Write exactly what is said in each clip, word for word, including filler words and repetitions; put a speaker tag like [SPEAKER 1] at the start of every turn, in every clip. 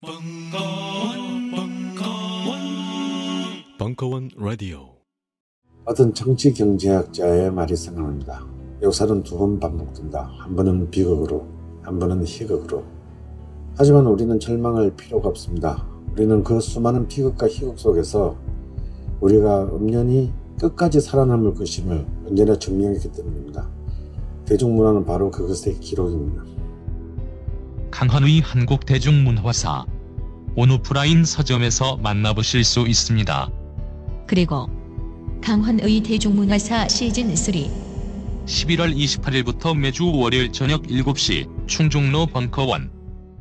[SPEAKER 1] 벙커원, 벙커원, 벙커원 라디오.
[SPEAKER 2] 어떤 정치 경제학자의 말이 생각납니다. 역사는 두 번 반복된다. 한 번은 비극으로, 한 번은 희극으로. 하지만 우리는 절망할 필요가 없습니다. 우리는 그 수많은 비극과 희극 속에서 우리가 엄연히 끝까지 살아남을 것임을 언제나 증명했기 때문입니다. 대중문화는 바로 그것의 기록입니다.
[SPEAKER 3] 강헌의 한국대중문화사 온오프라인 서점에서 만나보실 수 있습니다.
[SPEAKER 4] 그리고 강헌의 대중문화사 시즌삼
[SPEAKER 3] 십일월 이십팔일부터 매주 월요일 저녁 일곱 시 충중로 벙커원.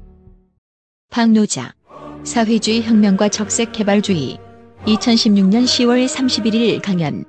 [SPEAKER 4] 박노자 사회주의 혁명과 적색개발주의 이천십육년 시월 삼십일일 강연.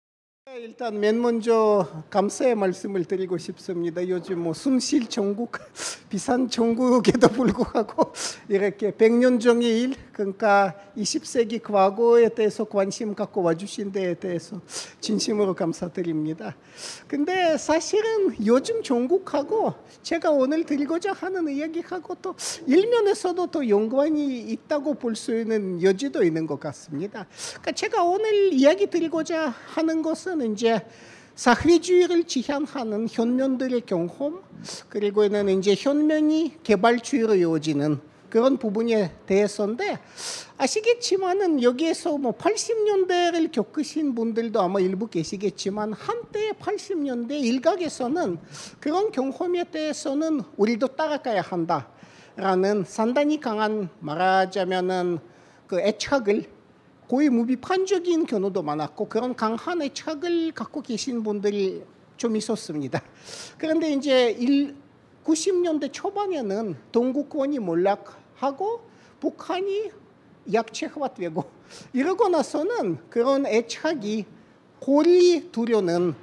[SPEAKER 5] 일단 맨 먼저 감사의 말씀을 드리고 싶습니다. 요즘 뭐 숨쉴 전국, 비싼 전국에도 불구하고 이렇게 백 년 종의 일, 그러니까 이십 세기 과거에 대해서 관심 갖고 와주신 데에 대해서 진심으로 감사드립니다. 근데 사실은 요즘 전국하고 제가 오늘 드리고자 하는 이야기하고 또 일면에서도 또 연관이 있다고 볼 수 있는 여지도 있는 것 같습니다. 그러니까 제가 오늘 이야기 드리고자 하는 것은 이제 사회주의를 지향하는 현면들의 경험, 그리고는 이제 현면이 개발주의로 이어지는 그런 부분에 대해서인데, 아시겠지만은 여기에서 뭐 팔십 년대를 겪으신 분들도 아마 일부 계시겠지만 한때 팔십 년대 일각에서는 그런 경험에 대해서는 우리도 따라가야 한다라는 상당히 강한, 말하자면은 그 애착을, 거의 무비판적인 경우도 많았고 그런 강한 애착을 갖고 계신 분들이 좀 있었습니다. 그런데 이제 구십 년대 초반에는 동구권이 몰락하고 북한이 약체화되고 이러고 나서는 그런 애착이 고리 두려는,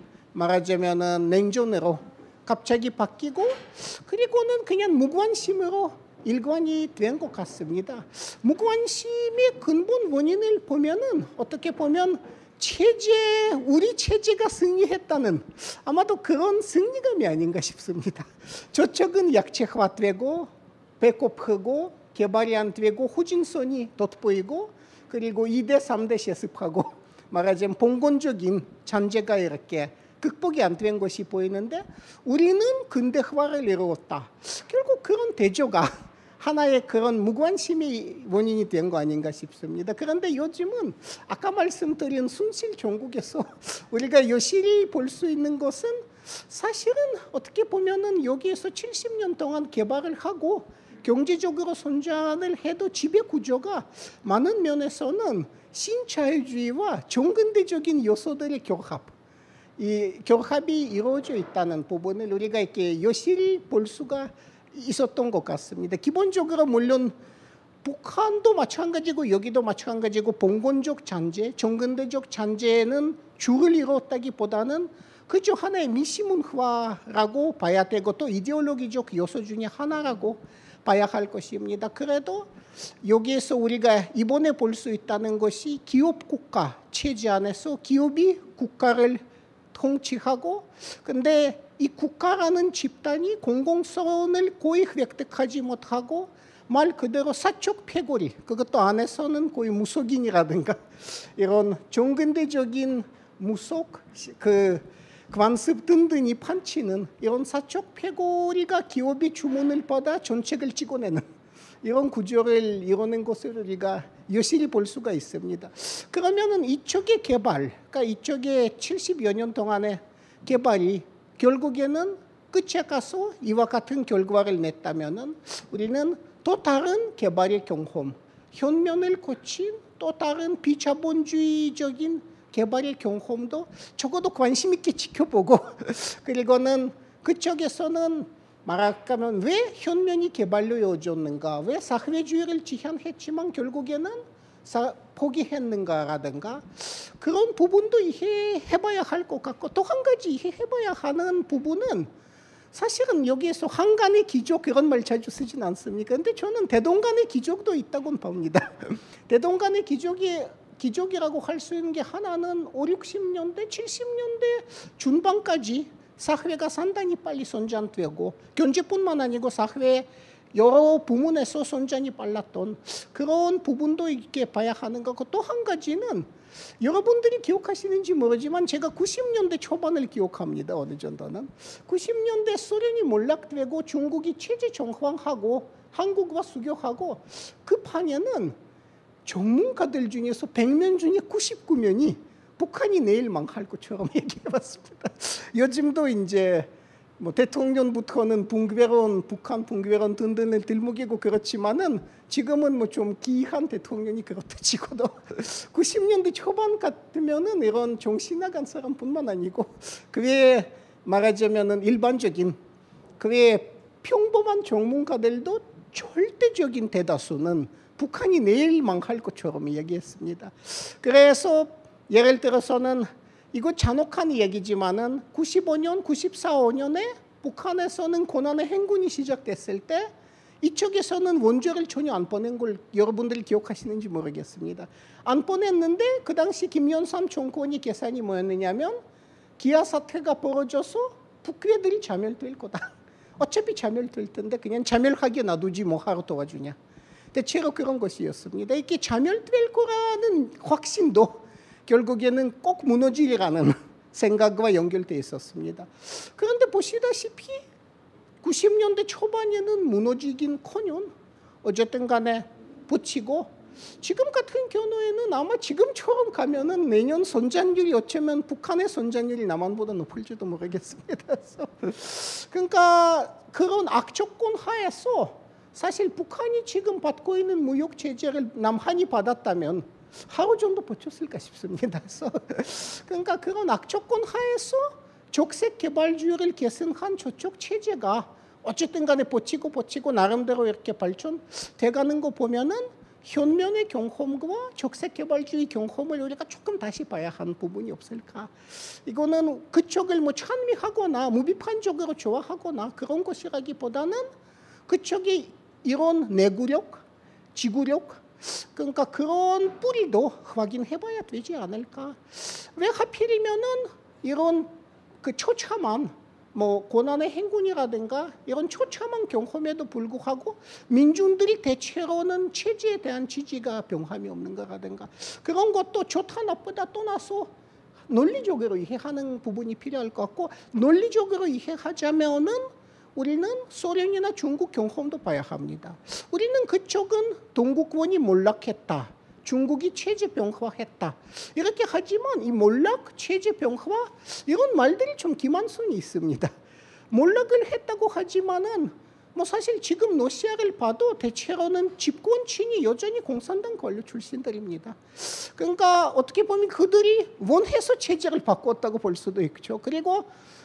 [SPEAKER 5] 말하자면은 냉전으로 갑자기 바뀌고, 그리고는 그냥 무관심으로 일관이 된 것 같습니다. 무관심의 근본 원인을 보면은 어떻게 보면 체제, 우리 체제가 승리했다는 아마도 그런 승리감이 아닌가 싶습니다. 저쪽은 약체화되고 배고프고 개발이 안 되고 후진선이 돋보이고, 그리고 이 대 삼 대 세습하고 말하자면 봉건적인 잔재가 이렇게 극복이 안 된 것이 보이는데, 우리는 근대화를 이루었다. 결국 그런 대조가 하나의 그런 무관심이 원인이 된 거 아닌가 싶습니다. 그런데 요즘은 아까 말씀드린 순실 전국에서 우리가 여실히 볼 수 있는 것은, 사실은 어떻게 보면은 여기에서 칠십 년 동안 개발을 하고 경제적으로 선전을 해도 지배 구조가 많은 면에서는 신자유주의와 정근대적인 요소들의 결합, 이 결합이 이루어져 있다는 부분을 우리가 이렇게 여실히 볼 수가 있었던 것 같습니다. 기본적으로 물론 북한도 마찬가지고 여기도 마찬가지고 봉건적 잔재, 정근대적 잔재는 주를 이뤘다기보다는 그저 하나의 미시문화라고 봐야 되고 또 이데올로기적 요소 중에 하나라고 봐야 할 것입니다. 그래도 여기에서 우리가 이번에 볼 수 있다는 것이 기업국가 체제 안에서 기업이 국가를 통치하고, 근데 이 국가라는 집단이 공공성을 거의 획득하지 못하고 말 그대로 사적 패거리, 그것도 안에서는 거의 무속인이라든가 이런 정근대적인 무속, 그 관습 등등이 판치는 이런 사적 패거리가 기업이 주문을 받아 정책을 찍어내는 이런 구조를 이루는 것을 우리가 여실히 볼 수가 있습니다. 그러면은 이쪽의 개발, 그러니까 이쪽의 칠십여 년 동안의 개발이 결국에는 끝에 가서 이와 같은 결과를 냈다면은 우리는 또 다른 개발의 경험, 현면을 거친 또 다른 비자본주의적인 개발의 경험도 적어도 관심 있게 지켜보고 그리고는 그쪽에서는 말하자면 왜 현면이 개발로 이어졌는가, 왜 사회주의를 지향했지만 결국에는 사, 포기했는가라든가 그런 부분도 이해해봐야 할 것 같고, 또 한 가지 이해해봐야 하는 부분은 사실은 여기에서 한간의 기적, 그런 말 자주 쓰진 않습니까? 근데 저는 대동간의 기적도 있다고 봅니다. 대동간의 기적이 기적이라고 할 수 있는 게 하나는 오륙십 년대, 칠십 년대 중반까지 사회가 상당히 빨리 선전되고 경제뿐만 아니고 사회 여러 부문에서 선전이 빨랐던 그런 부분도 있게 봐야 하는 거고, 또 한 가지는 여러분들이 기억하시는지 모르지만 제가 구십 년대 초반을 기억합니다. 어느 정도는 구십 년대 소련이 몰락되고 중국이 체제 정황하고 한국과 수교하고 그 판에는 전문가들 중에서 백 명 중에 구십구 명이 북한이 내일 망할 것처럼 얘기해봤습니다. 요즘도 이제 뭐 대통령부터는 붕괴론, 북한 붕괴론 등등을 들먹이고 그렇지만은 지금은 뭐 좀 기이한 대통령이 그렇다 치고도 구십 년대 초반 같으면은 이런 정신 나간 사람뿐만 아니고 그 외에 말하자면은 일반적인 그 외에 평범한 전문가들도 절대적인 대다수는 북한이 내일 망할 것처럼 얘기했습니다. 그래서 예를 들어서는 이거 잔혹한 얘기지만은 구십오 년, 구십사, 오 년에 북한에서는 고난의 행군이 시작됐을 때 이쪽에서는 원조를 전혀 안 보낸 걸 여러분들이 기억하시는지 모르겠습니다. 안 보냈는데 그 당시 김영삼 정권이 계산이 뭐였느냐면 기아 사태가 벌어져서 북괴들이 자멸될 거다. 어차피 자멸될 텐데 그냥 자멸하게 놔두지 뭐 하러 도와주냐. 대체로 그런 것이었습니다. 이게 자멸될 거라는 확신도 결국에는 꼭 무너지리라는 생각과 연결되어 있었습니다. 그런데 보시다시피 구십 년대 초반에는 무너지긴커녕 어쨌든 간에 버티고 지금 같은 경우에는 아마 지금처럼 가면은 내년 선장률이 어쩌면 북한의 선장률이 남한보다 높을지도 모르겠습니다. 그러니까 그런 악조건 하에서 사실 북한이 지금 받고 있는 무역 제재를 남한이 받았다면 하루 정도 버텼을까 싶습니다. 그러니까 그런 악조건 하에서 적색 개발주의를 계승한 저쪽 체제가 어쨌든 간에 버티고 버티고 나름대로 이렇게 발전돼가는 거 보면은 현면의 경험과 적색 개발주의 경험을 우리가 조금 다시 봐야 하는 부분이 없을까. 이거는 그쪽을 뭐 찬미하거나 무비판적으로 좋아하거나 그런 것이라기보다는 그쪽이 이런 내구력, 지구력, 그러니까 그런 뿌리도 확인해봐야 되지 않을까. 왜 하필이면은 이런 그 처참한 뭐 고난의 행군이라든가 이런 처참한 경험에도 불구하고 민중들이 대체로는 체제에 대한 지지가 변함이 없는 거라든가 그런 것도 좋다 나쁘다 떠나서 논리적으로 이해하는 부분이 필요할 것 같고, 논리적으로 이해하자면은 우리는 소련이나 중국 경험도 봐야 합니다. 우리는 그쪽은 동국권이 몰락했다. 중국이 체제 병화했다. 이렇게 하지만 이 몰락, 체제 병화 이런 말들이 좀 기만성이 있습니다. 몰락을 했다고 하지만은 뭐 사실 지금 러시아를 봐도 대체로는 집권층이 여전히 공산당 관료 출신들입니다. 그러니까 어떻게 보면 그들이 원해서 체제를 바꿨다고 볼 수도 있죠. 그리고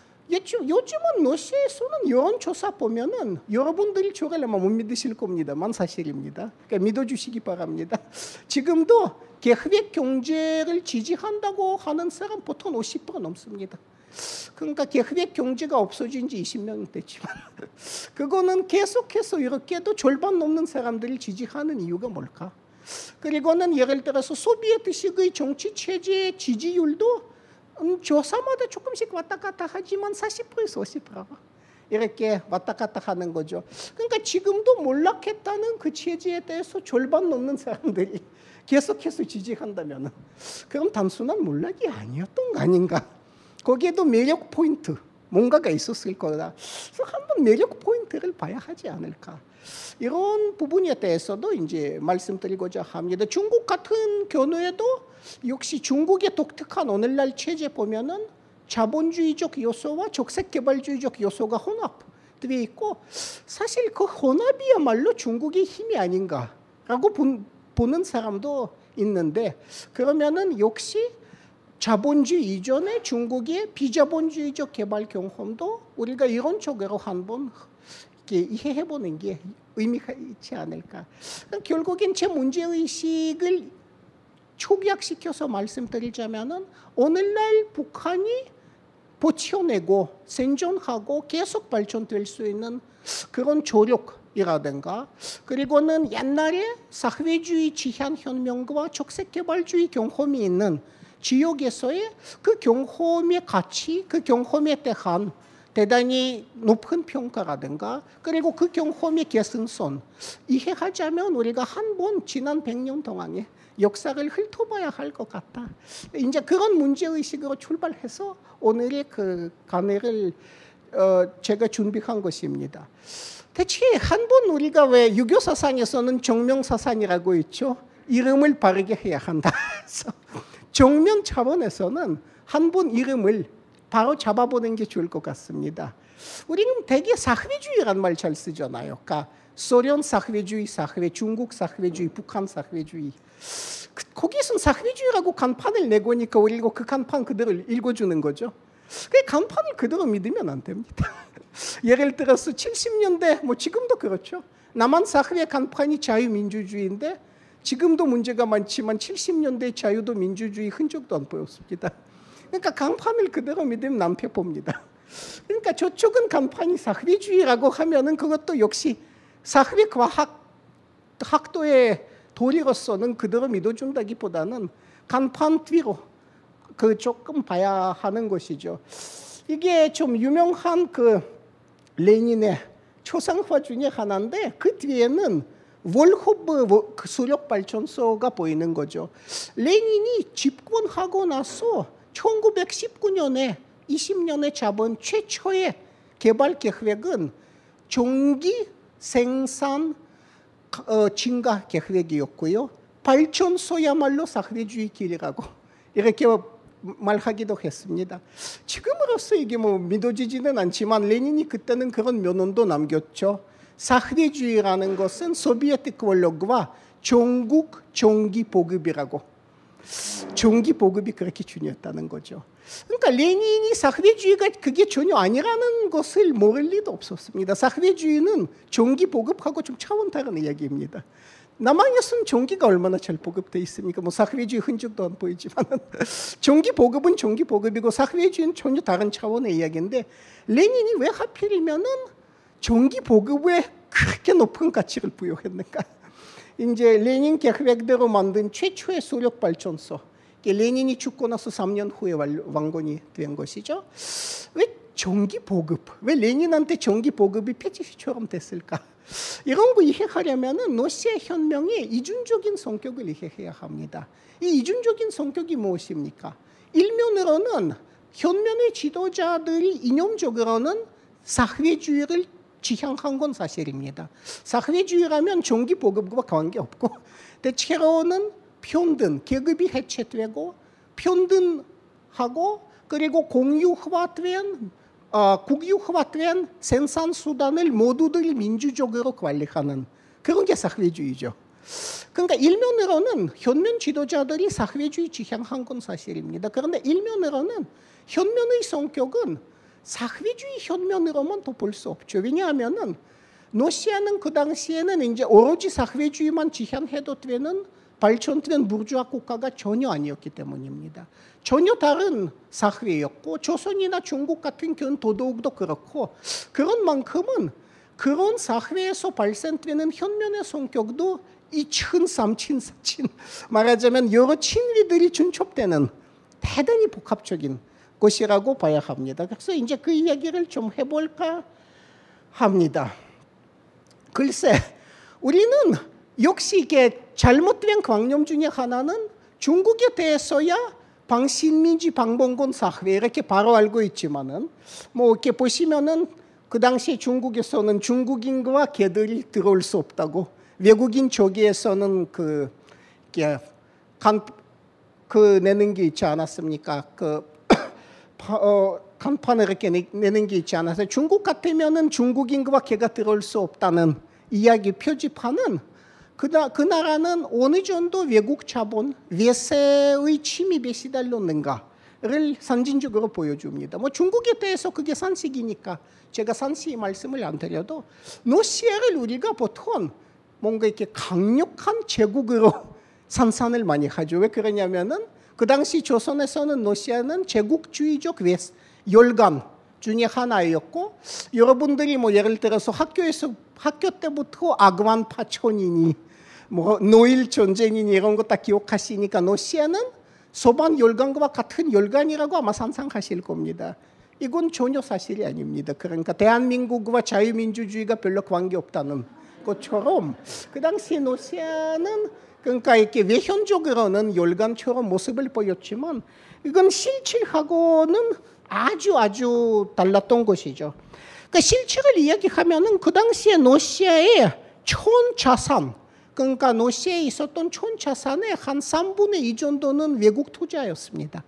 [SPEAKER 5] 요즘은 러시아에서는 여론조사 보면은 여러분들이 저를 아마 못 믿으실 겁니다만 사실입니다. 그러니까 믿어주시기 바랍니다. 지금도 계획 경제를 지지한다고 하는 사람 보통 오십 퍼센트 넘습니다. 그러니까 계획 경제가 없어진 지 이십 년 됐지만 그거는 계속해서 이렇게도 절반 넘는 사람들이 지지하는 이유가 뭘까? 그리고는 예를 들어서 소비에트식의 정치 체제의 지지율도 음, 조사마다 조금씩 왔다 갔다 하지만 사십 퍼센트에서 오십 퍼센트 이렇게 왔다 갔다 하는 거죠. 그러니까 지금도 몰락했다는 그 체제에 대해서 절반 넘는 사람들이 계속해서 지지한다면 그럼 단순한 몰락이 아니었던 거 아닌가. 거기에도 매력 포인트 뭔가가 있었을 거다. 그래서 한번 매력 포인트를 봐야 하지 않을까. 이런 부분에 대해서도 이제 말씀드리고자 합니다. 중국 같은 경우에도 역시 중국의 독특한 오늘날 체제 보면은 자본주의적 요소와 적색개발주의적 요소가 혼합되어 있고 사실 그 혼합이야말로 중국의 힘이 아닌가라고 본, 보는 사람도 있는데 그러면은 역시 자본주의 이전에 중국의 비자본주의적 개발 경험도 우리가 이론적으로 한번 이해해보는 게 의미가 있지 않을까. 그러니까 결국엔 제 문제의식을 초기화시켜서 말씀드리자면은 오늘날 북한이 버텨내고 생존하고 계속 발전될 수 있는 그런 조력이라든가 그리고는 옛날에 사회주의 지향혁명과 적색개발주의 경험이 있는 지역에서의 그 경험의 가치, 그 경험에 대한 대단히 높은 평가라든가 그리고 그 경험의 계승선 이해하자면 우리가 한 번 지난 백 년 동안의 역사를 훑어봐야 할 것 같다. 이제 그런 문제의식으로 출발해서 오늘의 그 강의를 어, 제가 준비한 것입니다. 대체 한 번 우리가 왜 유교 사상에서는 정명사상이라고 있죠. 이름을 바르게 해야 한다. 그래서 정명 차원에서는 한 번 이름을 바로 잡아보는 게 좋을 것 같습니다. 우리는 되게 사회주의라는 말 잘 쓰잖아요. 그러니까 소련 사회주의, 사회, 중국 사회주의, 북한 사회주의. 거기서는 사회주의라고 간판을 내고니까 우리가 그 간판 그대로 읽어주는 거죠. 그 간판을 그대로 믿으면 안 됩니다. 예를 들어서 칠십 년대, 뭐 지금도 그렇죠. 남한 사회의 간판이 자유민주주의인데 지금도 문제가 많지만 칠십 년대 자유도 민주주의 흔적도 안 보였습니다. 그러니까 간판을 그대로 믿으면 낭패봅니다. 그러니까 저쪽은 간판이 사회주의라고 하면은 그것도 역시 사회과학 학도의 도리로서는 그대로 믿어준다기보다는 간판 뒤로 그 조금 봐야 하는 것이죠. 이게 좀 유명한 그 레닌의 초상화 중에 하나인데 그 뒤에는 월호브 수력발전소가 보이는 거죠. 레닌이 집권하고 나서 천구백십구 년에 이십 년에 잡은 최초의 개발 계획은 전기 생산 어, 증가 계획이었고요. 발전소야말로 사회주의 길이라고 이렇게 말하기도 했습니다. 지금으로서 이게 뭐 믿어지지는 않지만 레닌이 그때는 그런 면언도 남겼죠. 사회주의라는 것은 소비에트 권력과 전국 전기 보급이라고. 전기 보급이 그렇게 중요했다는 거죠. 그러니까 레닌이 사회주의가 그게 전혀 아니라는 것을 모를 리도 없었습니다. 사회주의는 전기 보급하고 좀 차원 다른 이야기입니다. 남한에서는 전기가 얼마나 잘 보급되어 있습니까? 뭐 사회주의 흔적도 안 보이지만 전기 보급은 전기 보급이고 사회주의는 전혀 다른 차원의 이야기인데 레닌이 왜 하필이면은 전기 보급에 그렇게 높은 가치를 부여했는가? 이제 레닌 계획대로 만든 최초의 수력 발전소. 레닌이 죽고 나서 삼 년 후에 완공이 된 것이죠. 왜 전기 보급? 왜 레닌한테 전기 보급이 패치시처럼 됐을까? 이런 거 이해하려면은 러시아 혁명의 이중적인 성격을 이해해야 합니다. 이 이중적인 성격이 무엇입니까? 일면으로는 혁명의 지도자들이 이념적으로는 사회주의를 지향한 건 사실입니다. 사회주의라면 전기 보급과 관계없고 대체로는 평등, 계급이 해체되고 평등하고 그리고 공유화된 어, 국유화된 생산수단을 모두들 민주적으로 관리하는 그런 게 사회주의죠. 그러니까 일면으로는 혁명 지도자들이 사회주의 지향한 건 사실입니다. 그런데 일면으로는 혁명의 성격은 사회주의 혁명으로만 더 볼 수 없죠. 왜냐하면은 러시아는 그 당시에는 이제 오로지 사회주의만 지향해도 되는 발전된 부르주아 국가가 전혀 아니었기 때문입니다. 전혀 다른 사회였고 조선이나 중국 같은 경우는 더더욱도 그렇고 그런 만큼은 그런 사회에서 발생되는 혁명의 성격도 이친, 삼친, 사친 말하자면 여러 친위들이 중첩되는 대단히 복합적인 것이라고 봐야 합니다. 그래서 이제 그 이야기를 좀 해볼까 합니다. 글쎄, 우리는 역시 이게 잘못된 관념 중에 하나는 중국에 대해서야 방신민지 방봉건 사회 이렇게 바로 알고 있지만은 뭐 이렇게 보시면은 그 당시 중국에서는 중국인과 개들이 들어올 수 없다고 외국인 조기에서는 그, 간, 그 내는 게 있지 않았습니까? 그 어, 간판을 이렇게 내, 내는 게 있지 않아서 중국 같으면은 중국인과 개가 들어올 수 없다는 이야기 표지판은 그, 그 나라는 어느 정도 외국 자본, 외세의 침입에 시달렸는가를 선진적으로 보여줍니다. 뭐 중국에 대해서 그게 산식이니까 제가 산시 말씀을 안 드려도 러시아를 우리가 보통 뭔가 이렇게 강력한 제국으로 산산을 많이 하죠. 왜 그러냐면은 그 당시 조선에서는 러시아는 제국주의적 열강 중에 하나였고 여러분들이 뭐 예를 들어서 학교에서 학교 때부터 아그만 파촌이니 뭐 노일 전쟁이니 이런 거 다 기억하시니까 러시아는 소반 열강과 같은 열강이라고 아마 상상하실 겁니다. 이건 전혀 사실이 아닙니다. 그러니까 대한민국과 자유민주주의가 별로 관계없다는 것처럼 그 당시 노시아는 그러니까 이렇게 외형적으로는 열강처럼 모습을 보였지만 이건 실질하고는 아주 아주 달랐던 것이죠. 그러니까 실체를 이야기하면은 그 당시에 노시아의 총 자산, 그러니까 노시아에 있었던 총 자산의 한 삼분의 이 정도는 외국 투자였습니다.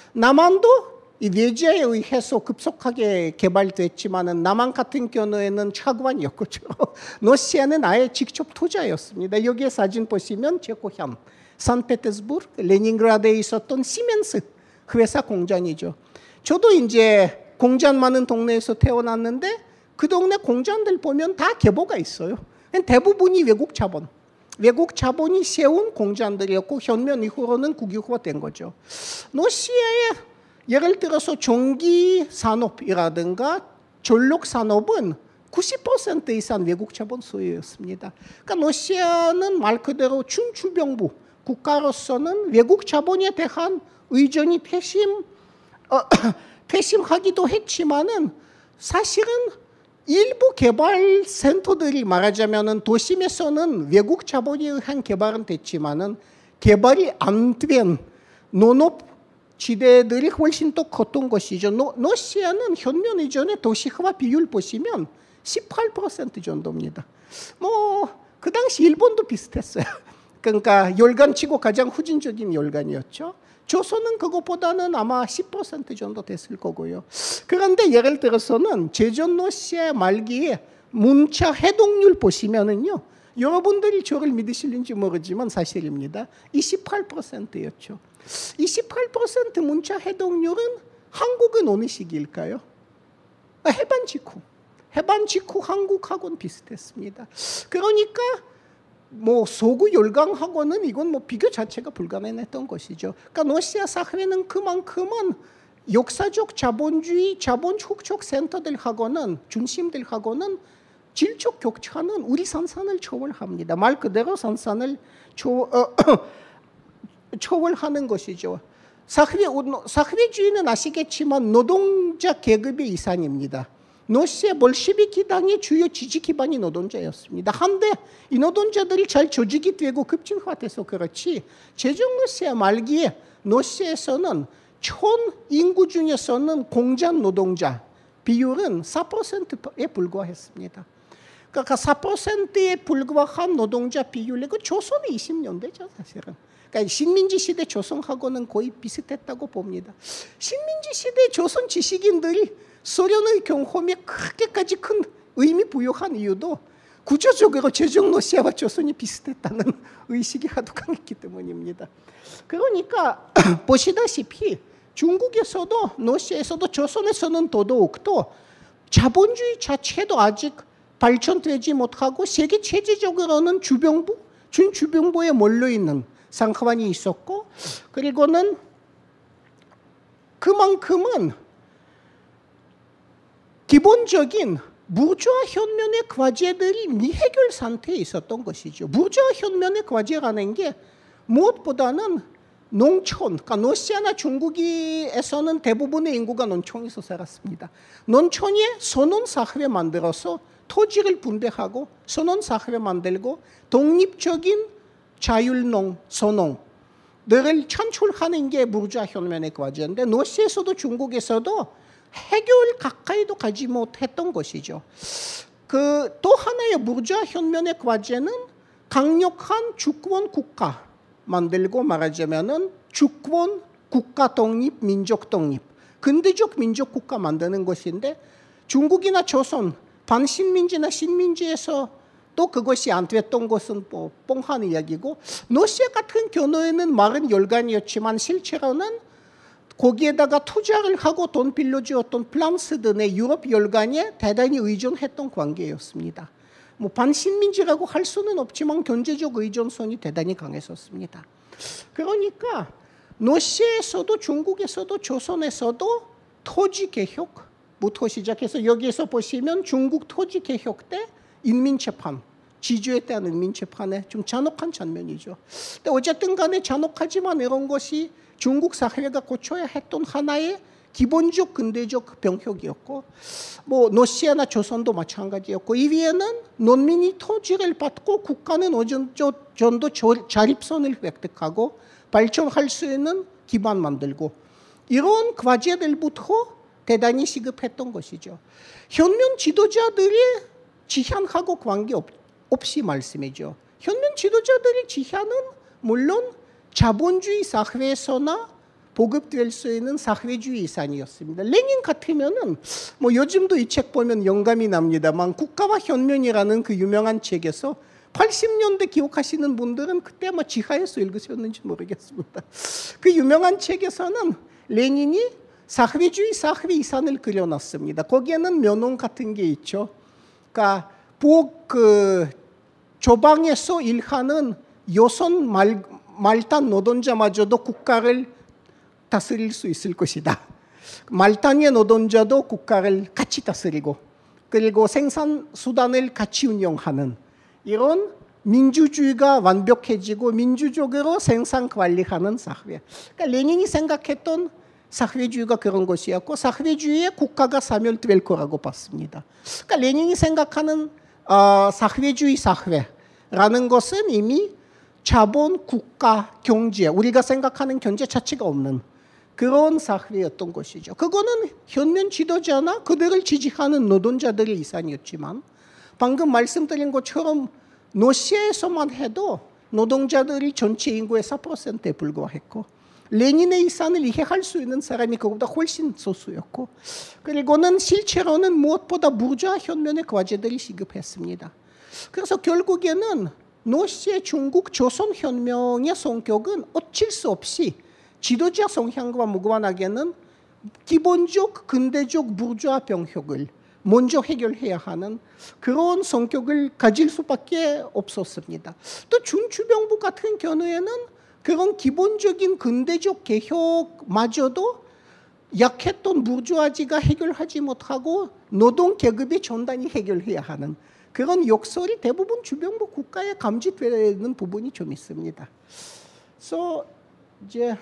[SPEAKER 5] 남한도 이 외제에 의해서 급속하게 개발됐지만은 남한 같은 경우에는 차관이었고 노시아는 아예 직접 투자였습니다. 여기에 사진 보시면 제 고향 산페테르부르크 레닌그라드에 있었던 시멘스 회사 공장이죠. 저도 이제 공장 많은 동네에서 태어났는데 그 동네 공장들 보면 다 계보가 있어요. 대부분이 외국 자본, 외국 자본이 세운 공장들이었고 현면 이후로는 국유화된 거죠. 노시아의 예를 들어서 전기 산업이라든가 전력 산업은 구십 퍼센트 이상 외국 자본 소유였습니다. 그러니까 노시아는 말 그대로 준주병부 국가로서는 외국 자본에 대한 의존이 패심, 어, 패심하기도 했지만은 사실은 일부 개발 센터들이 말하자면은 도심에서는 외국 자본에 의한 개발은 됐지만은 개발이 안 된 농업 지대들이 훨씬 더 컸던 것이죠. 노, 노시아는 현면 이전의 도시화 비율 보시면 십팔 퍼센트 정도입니다. 뭐 그 당시 일본도 비슷했어요. 그러니까 열간치고 가장 후진적인 열간이었죠. 조선은 그것보다는 아마 십 퍼센트 정도 됐을 거고요. 그런데 예를 들어서는 제전 노시아 말기에 문자 해독률 보시면은요, 여러분들이 저를 믿으실는지 모르지만 사실입니다. 이십팔 퍼센트였죠. 이십팔 퍼센트 문자 해독률은 한국은 어느 시기일까요? 해방 직후. 해방 직후 한국하고는 비슷했습니다. 그러니까 뭐 소구 열강하고는 이건 뭐 비교 자체가 불가능했던 것이죠. 그러니까 노시아 사회는 그만큼은 역사적 자본주의, 자본 축적 센터들하고는 중심들하고는 질적 격차는 우리 산산을 초월합니다. 말 그대로 산산을 초, 어, 초월하는 것이죠. 사회, 사회주의는 아시겠지만 노동자 계급의 이상입니다. 노시아 볼셰비키 당의 주요 지지 기반이 노동자였습니다. 한데 이 노동자들이 잘 조직이 되고 급진화돼서 그렇지 제정 노시아 말기에 노시아에서는 총 인구 중에서는 공장 노동자 비율은 사 퍼센트에 불과했습니다. 그러니까 사 퍼센트에 불과한 노동자 비율이 그 조선의 이십 년대죠 사실은. 그러니까 식민지 시대 조선하고는 거의 비슷했다고 봅니다. 식민지 시대 조선 지식인들이 소련의 경험에 그렇게까지 큰 의미 부여한 이유도 구조적으로 제정 노시아와 조선이 비슷했다는 의식이 하도 강했기 때문입니다. 그러니까 보시다시피 중국에서도 노시아에서도 조선에서는 더더욱더 자본주의 자체도 아직 발전되지 못하고 세계 체제적으로는 주병부, 준주병부에 몰려있는 상황이 있었고 그리고는 그만큼은 기본적인 무주화 현면의 과제들이 미해결 상태에 있었던 것이죠. 무주화 현면의 과제라는 게 무엇보다는 농촌, 그러니까 노시아나 중국에서는 대부분의 인구가 농촌에서 살았습니다. 농촌에 선원사회 만들어서 토지를 분배하고 선원사회 만들고 독립적인 자율농, 소농들을 창출하는 게 무주화 현면의 과제인데 노시아에서도 중국에서도 해결 가까이도 가지 못했던 것이죠. 그 또 하나의 무주화 현면의 과제는 강력한 주권 국가 만들고 말하자면은 주권 국가 독립, 민족 독립, 근대적 민족 국가 만드는 것인데 중국이나 조선, 반식민지나 식민지에서 또 그것이 안 됐던 것은 뭐 뻥한 이야기고 노시아 같은 경우에는 말은 열간이었지만 실제로는 거기에다가 투자를 하고 돈 빌려주었던 프랑스 등의 유럽 열강에 대단히 의존했던 관계였습니다. 뭐 반식민지라고 할 수는 없지만 경제적 의존성이 대단히 강했었습니다. 그러니까 노시아에서도 중국에서도 조선에서도 토지개혁부터 시작해서 여기에서 보시면 중국 토지개혁 때 인민재판, 지주에 대한 인민재판의 좀 잔혹한 장면이죠. 근데 어쨌든 간에 잔혹하지만 이런 것이 중국 사회가 고쳐야 했던 하나의 기본적 근대적 병혁이었고 뭐 노시아나 조선도 마찬가지였고 이 위에는 농민이 토지를 받고 국가는 어느 정도 자립선을 획득하고 발전할 수 있는 기반 만들고 이런 과제들부터 대단히 시급했던 것이죠. 현면 지도자들이 지향하고 관계없이 말씀이죠. 현면 지도자들의 지향은 물론 자본주의 사회에서나 보급될 수 있는 사회주의 이산이었습니다. 레닌 같으면은 뭐 요즘도 이 책 보면 영감이 납니다만 국가와 현면이라는 그 유명한 책에서 팔십 년대 기억하시는 분들은 그때 아마 지하에서 읽으셨는지 모르겠습니다. 그 유명한 책에서는 레닌이 사회주의 사회 이산을 그려놨습니다. 거기에는 면허 같은 게 있죠. 그러니까 부엌 그 조방에서 일하는 여성 말, 말단 노동자마저도 국가를 다스릴 수 있을 것이다. 말단의 노동자도 국가를 같이 다스리고 그리고 생산 수단을 같이 운영하는 이런 민주주의가 완벽해지고 민주적으로 생산 관리하는 사회. 그러니까 레닌이 생각했던 사회주의가 그런 것이었고 사회주의에 국가가 사멸될 거라고 봤습니다. 그러니까 레닌이 생각하는 어, 사회주의 사회라는 것은 이미 자본, 국가, 경제, 우리가 생각하는 경제 자체가 없는 그런 사회였던 것이죠. 그거는 현면 지도자나 그들을 지지하는 노동자들의 이산이었지만 방금 말씀드린 것처럼 러시아에서만 해도 노동자들이 전체 인구의 사 퍼센트에 불과했고 레닌의 이산을 이해할 수 있는 사람이 그보다 훨씬 소수였고 그리고는 실제로는 무엇보다 부르주아 현면의 과제들이 시급했습니다. 그래서 결국에는 러시아, 중국, 조선 혁명의 성격은 어쩔 수 없이 지도자 성향과 무관하게는 기본적 근대적 부르주아 병혁을 먼저 해결해야 하는 그런 성격을 가질 수밖에 없었습니다. 또 중추병부 같은 경우에는 그런 기본적인 근대적 개혁마저도 약했던 부르주아지가 해결하지 못하고 노동계급의 전단이 해결해야 하는 그런 욕설이 대부분 주병부 국가에 감지되는 부분이 좀 있습니다. 그래서 이제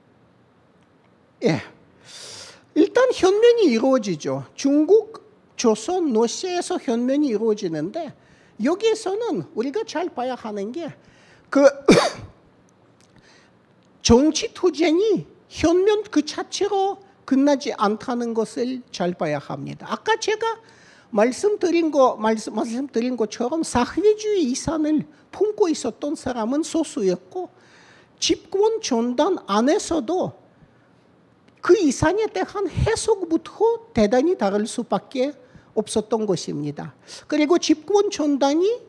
[SPEAKER 5] 예, 일단 현면이 이루어지죠. 중국, 조선, 러시아에서 현면이 이루어지는데 여기에서는 우리가 잘 봐야 하는 게 그 정치 투쟁이 현면 그 자체로 끝나지 않다는 것을 잘 봐야 합니다. 아까 제가 말씀드린 거 말씀 말씀드린 것처럼 사회주의 이산을 품고 있었던 사람은 소수였고 집권 전단 안에서도 그 이산에 대한 해석부터 대단히 다를 수밖에 없었던 것입니다. 그리고 집권 전단이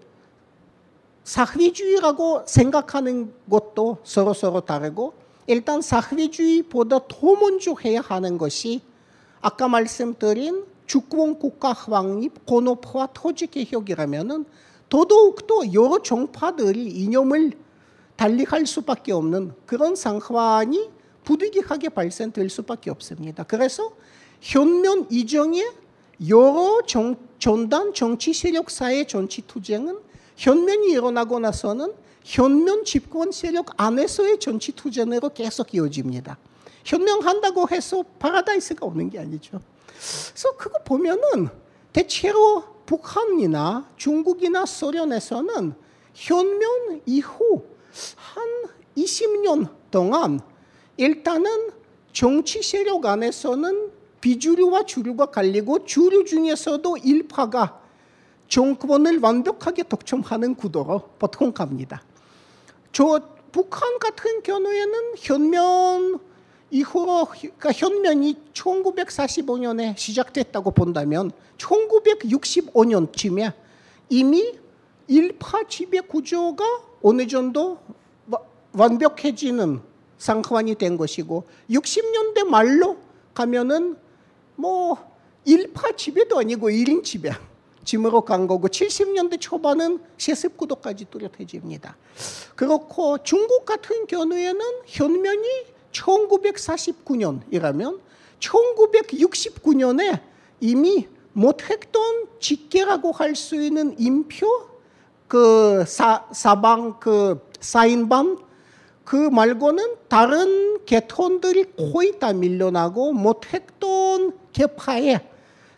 [SPEAKER 5] 사회주의라고 생각하는 것도 서로서로 다르고 일단 사회주의보다 더 먼저 해야 하는 것이 아까 말씀드린 주권 국가 확립, 건업화, 토지 개혁이라면은 더더욱더 여러 정파들이 이념을 달리할 수밖에 없는 그런 상황이 부득이하게 발생될 수밖에 없습니다. 그래서 현면 이전의 여러 정, 전단 정치 세력 사이의 정치 투쟁은 현면이 일어나고 나서는 현면 집권 세력 안에서의 정치 투쟁으로 계속 이어집니다. 현명한다고 해서 파라다이스가 오는 게 아니죠. 그래서 그거 보면은 대체로 북한이나 중국이나 소련에서는 현면 이후 한 이십 년 동안 일단은 정치 세력 안에서는 비주류와 주류가 갈리고 주류 중에서도 일파가 정권을 완벽하게 독점하는 구도로 보통 갑니다. 저 북한 같은 경우에는 현면 이후로 그러니까 현면이 천구백사십오 년에 시작됐다고 본다면 천구백육십오 년쯤에 이미 일파 지배 구조가 어느 정도 완벽해지는 상황이 된 것이고 육십 년대 말로 가면은 뭐 일파 지배도 아니고 일 인 지배 짐으로 간 거고 칠십 년대 초반은 세습 구도까지 뚜렷해집니다. 그렇고 중국 같은 경우에는 현면이 천구백사십구 년이라면 천구백육십구 년에 이미 못했던 직계라고 할 수 있는 인표 그 사, 사방 그 사인반 그 말고는 다른 계통들이 거의 다 밀려나고 모택동 계파의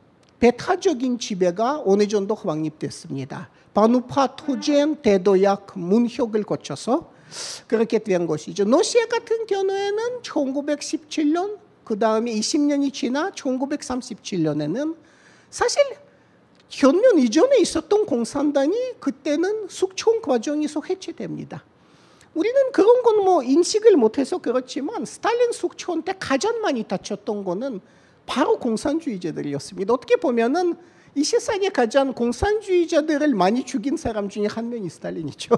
[SPEAKER 5] 배타적인 지배가 어느 정도 확립됐습니다. 반우파, 토젠, 대도약, 문혁을 거쳐서 그렇게 된 것이죠. 노시아 같은 경우에는 천구백십칠 년, 그 다음에 이십 년이 지나 천구백삼십칠 년에는 사실 현면 이전에 있었던 공산당이 그때는 숙청 과정에서 해체됩니다. 우리는 그런 건 뭐 인식을 못해서 그렇지만 스탈린 숙청 때 가장 많이 다쳤던 거는 바로 공산주의자들이었습니다. 어떻게 보면은 이 세상에 가장 공산주의자들을 많이 죽인 사람 중에 한 명이 스탈린이죠.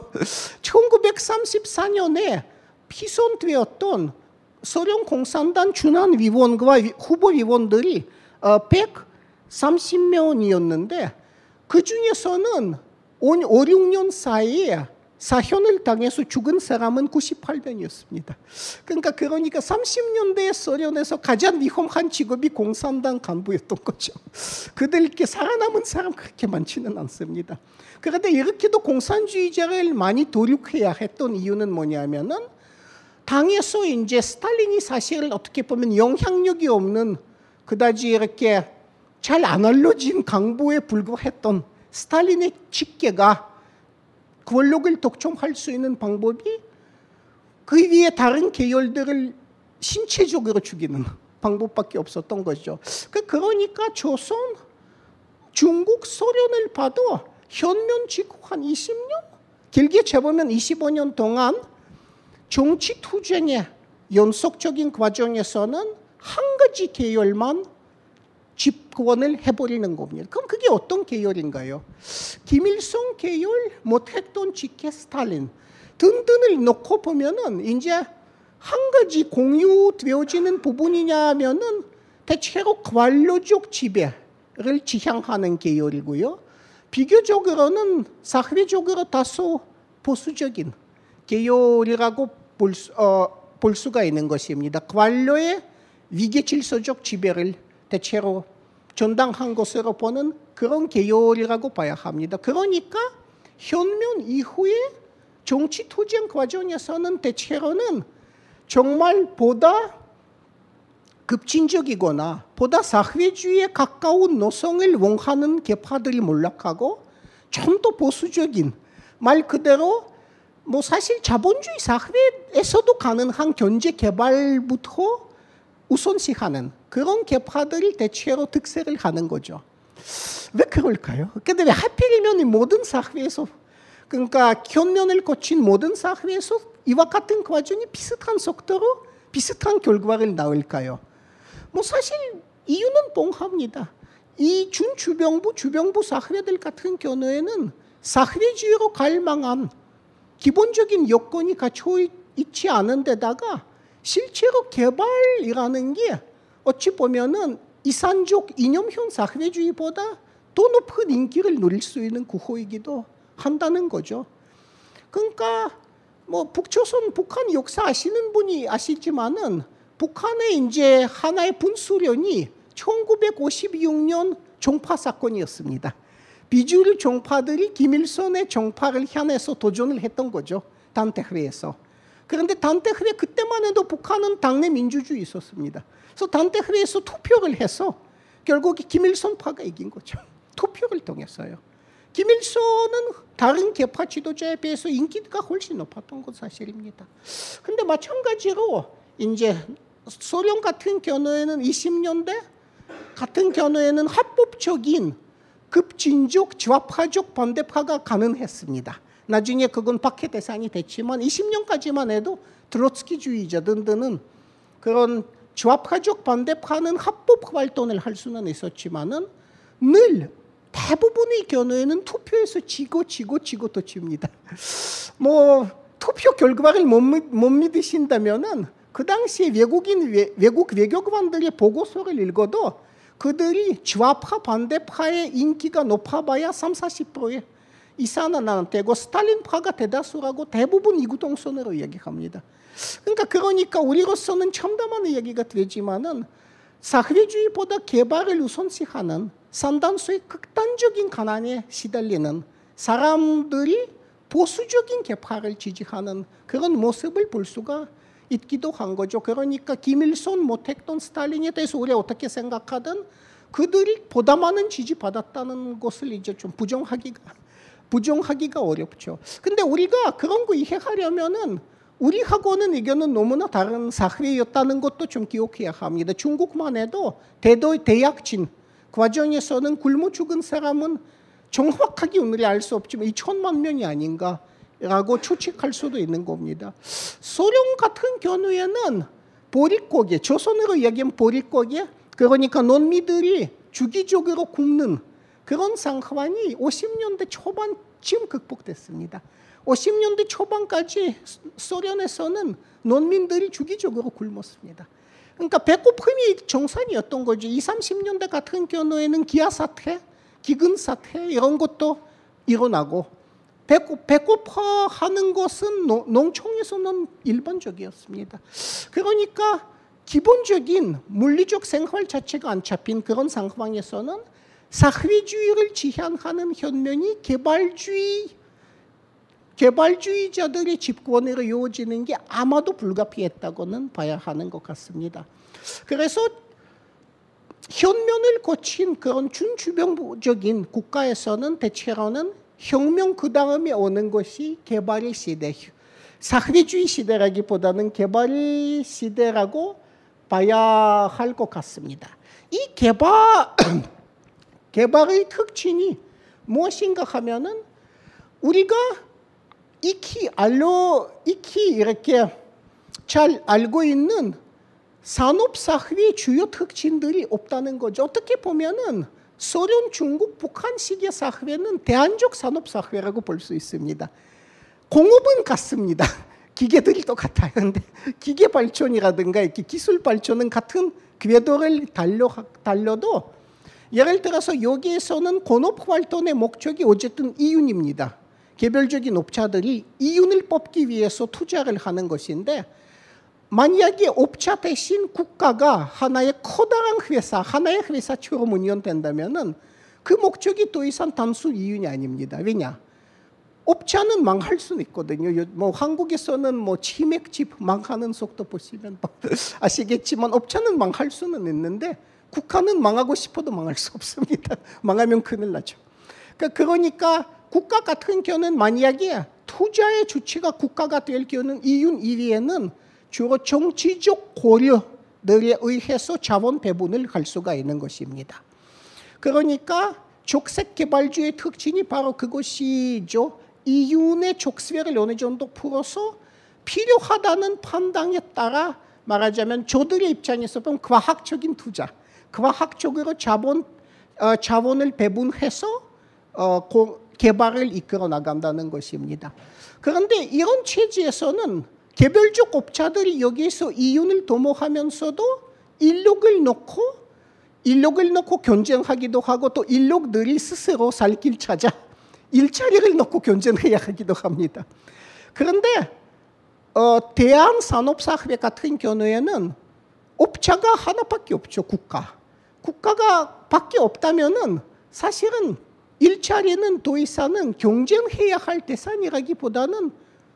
[SPEAKER 5] 천구백삼십사 년에 피선되었던 소련 공산당 준한 위원과 후보 위원들이 백삼십 명이었는데 그 중에서는 오, 육 년 사이에 사형을 당해서 죽은 사람은 구십팔 명이었습니다. 그러니까 그러니까 삼십 년대 소련에서 가장 위험한 직업이 공산당 간부였던 거죠. 그들께 살아남은 사람 그렇게 많지는 않습니다. 그런데 이렇게도 공산주의자를 많이 도륙해야 했던 이유는 뭐냐면은 당에서 이제 스탈린이 사실 어떻게 보면 영향력이 없는 그다지 이렇게 잘 안 알려진 강부에 불과했던 스탈린의 직계가 권력을 독점할 수 있는 방법이 그 위에 다른 계열들을 신체적으로 죽이는 방법밖에 없었던 거죠. 그러니까 조선, 중국, 소련을 봐도 현면치고 한 이십 년? 길게 재보면 이십오 년 동안 정치 투쟁의 연속적인 과정에서는 한 가지 계열만 집권을 해버리는 겁니다. 그럼 그게 어떤 계열인가요? 김일성 계열, 모택동 직계 스탈린 등등을 놓고 보면은 이제 한 가지 공유되어지는 부분이냐 하면은 대체로 관료적 지배를 지향하는 계열이고요. 비교적으로는 사회적으로 다소 보수적인 계열이라고 볼, 수, 어, 볼 수가 있는 것입니다. 관료의 위계 질서적 지배를 대체로 전당한 것으로 보는 그런 계열이라고 봐야 합니다. 그러니까 현면 이후에 정치 투쟁 과정에서는 대체로는 정말 보다 급진적이거나 보다 사회주의에 가까운 노선을 원하는 계파들이 몰락하고 좀 더 보수적인 말 그대로 뭐 사실 자본주의 사회에서도 가능한 경제 개발부터 우선시하는 그런 계파들이 대체로 득세를 하는 거죠. 왜 그럴까요? 근데 왜 하필이면 모든 사회에서 그러니까 현면을 거친 모든 사회에서 이와 같은 과정이 비슷한 속도로 비슷한 결과를 낳을까요? 뭐 사실 이유는 뻥합니다. 이 준주병부, 주병부 사회들 같은 경우에는 사회주의로 갈 만한 기본적인 여건이 갖춰 있지 않은 데다가 실제로 개발이라는 게 어찌 보면은 이산적 이념형 사회주의보다 더 높은 인기를 누릴 수 있는 구호이기도 한다는 거죠. 그러니까 뭐 북조선 북한 역사 아시는 분이 아시지만은 북한의 이제 하나의 분수령이 천구백오십육 년 종파 사건이었습니다. 비주류 종파들이 김일성의 종파를 향해서 도전을 했던 거죠. 단태회에서. 그런데 단태회 그때만 해도 북한은 당내 민주주의 있었습니다. 그래서 단태회에서 투표를 해서 결국 김일성파가 이긴 거죠. 투표를 통해서요. 김일성은 다른 계파 지도자에 비해서 인기가 훨씬 높았던 건 사실입니다. 근데 마찬가지로 이제 소련 같은 경우에는 이십 년대 같은 경우에는 합법적인 급진적 좌파적 반대파가 가능했습니다. 나중에 그건 박해 대상이 됐지만 이십 년까지만 해도 트로츠키주의자 등등은 그런 좌파적 반대파는 합법 활동을 할 수는 있었지만은 늘 대부분의 경우에는 투표에서 지고 지고 지고 또 집니다. 뭐 투표 결과를 못, 못 믿으신다면은 그 당시에 외국인 외, 외국 외교관들의 보고서를 읽어도 그들이 좌파 반대파의 인기가 높아봐야 삼사십 퍼센트 이상은 안 되고 스탈린파가 대다수라고 대부분 이구동성으로 얘기합니다. 그러니까 그러니까 우리로서는 참담한 얘기가 되지만은 사회주의보다 개발을 우선시하는 상당수의 극단적인 가난에 시달리는 사람들이 보수적인 개파를 지지하는 그런 모습을 볼 수가 있기도 한 거죠. 그러니까 김일성, 모택동, 스탈린에 대해서 우리가 어떻게 생각하든 그들이 보다 많은 지지받았다는 것을 이제 좀 부정하기가 부정하기가 어렵죠. 근데 우리가 그런 거 이해하려면은 우리하고는 의견은 너무나 다른 사회였다는 것도 좀 기억해야 합니다. 중국만 해도 대도 대약진 과정에서는 굶어 죽은 사람은 정확하게 오늘이 알 수 없지만 이천만 명이 아닌가라고 추측할 수도 있는 겁니다. 소련 같은 경우에는 보릿고개, 조선으로 이야기하면 보릿고개, 그러니까 농민들이 주기적으로 굶는 그런 상황이 오십 년대 초반쯤 극복됐습니다. 오십 년대 초반까지 소련에서는 농민들이 주기적으로 굶었습니다. 그러니까 배고픔이 정상이었던 거죠. 이십, 삼십 년대 같은 경우에는 기아 사태, 기근 사태 이런 것도 일어나고 배고, 배고파하는 것은 노, 농촌에서는 일반적이었습니다. 그러니까 기본적인 물리적 생활 자체가 안 잡힌 그런 상황에서는 사회주의를 지향하는 현면이 개발주의, 개발주의자들의 집권으로 이어지는 게 아마도 불가피했다고는 봐야 하는 것 같습니다. 그래서 현면을 거친 그런 준주병적인 국가에서는 대체로는 혁명 그 다음에 오는 것이 개발의 시대, 사회주의 시대라기보다는 개발의 시대라고 봐야 할 것 같습니다. 이 개발, 개발의 특징이 무엇인가 하면은 우리가 익히 알려, 익히 이렇게 잘 알고 있는 산업사회의 주요 특징들이 없다는 거죠. 어떻게 보면은 소련, 중국, 북한 시기의 사회는 대안적 산업사회라고 볼 수 있습니다. 공업은 같습니다. 기계들이 똑같아요. 근데 기계 발전이라든가 이렇게 기술 발전은 같은 궤도를 달려, 달려도 예를 들어서 여기에서는 공업 활동의 목적이 어쨌든 이윤입니다. 개별적인 업자들이 이윤을 뽑기 위해서 투자를 하는 것인데 만약에 업자 대신 국가가 하나의 커다란 회사, 하나의 회사처럼 운영된다면은 그 목적이 더 이상 단순 이윤이 아닙니다. 왜냐? 업자는 망할 수는 있거든요. 뭐 한국에서는 뭐 치맥집 망하는 속도 보시면 아시겠지만 업자는 망할 수는 있는데 국가는 망하고 싶어도 망할 수 없습니다. 망하면 큰일 나죠. 그러니까 국가 같은 경우는 만약에 투자의 주체가 국가가 될 경우는 이윤 이외에는 주로 정치적 고려들에 의해서 자원 배분을 할 수가 있는 것입니다. 그러니까 적색개발주의 특징이 바로 그것이죠. 이윤의 족쇄를 어느 정도 풀어서 필요하다는 판단에 따라 말하자면 저들의 입장에서 보면 과학적인 투자, 과학적으로 자본, 어, 자원을 배분해서 어, 고, 개발을 이끌어 나간다는 것입니다. 그런데 이런 체제에서는 개별적 업자들이 여기에서 이윤을 도모하면서도 인력을 넣고 인력을 넣고 경쟁하기도 하고 또 인력들이 스스로 살 길 찾아 일자리를 넣고 경쟁해야 하기도 합니다. 그런데 어, 대한산업사회 같은 경우에는 업자가 하나밖에 없죠. 국가. 국가가 밖에 없다면은 사실은 일자리는 더 이상은 경쟁해야 할 대상이라기보다는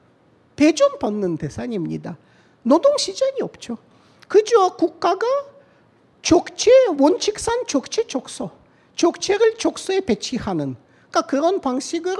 [SPEAKER 5] 배정받는 대상입니다. 노동시장이 없죠. 그저 국가가 적재, 원칙상 적재 적소, 적재를 적소에 배치하는 그러니까 그런 방식으로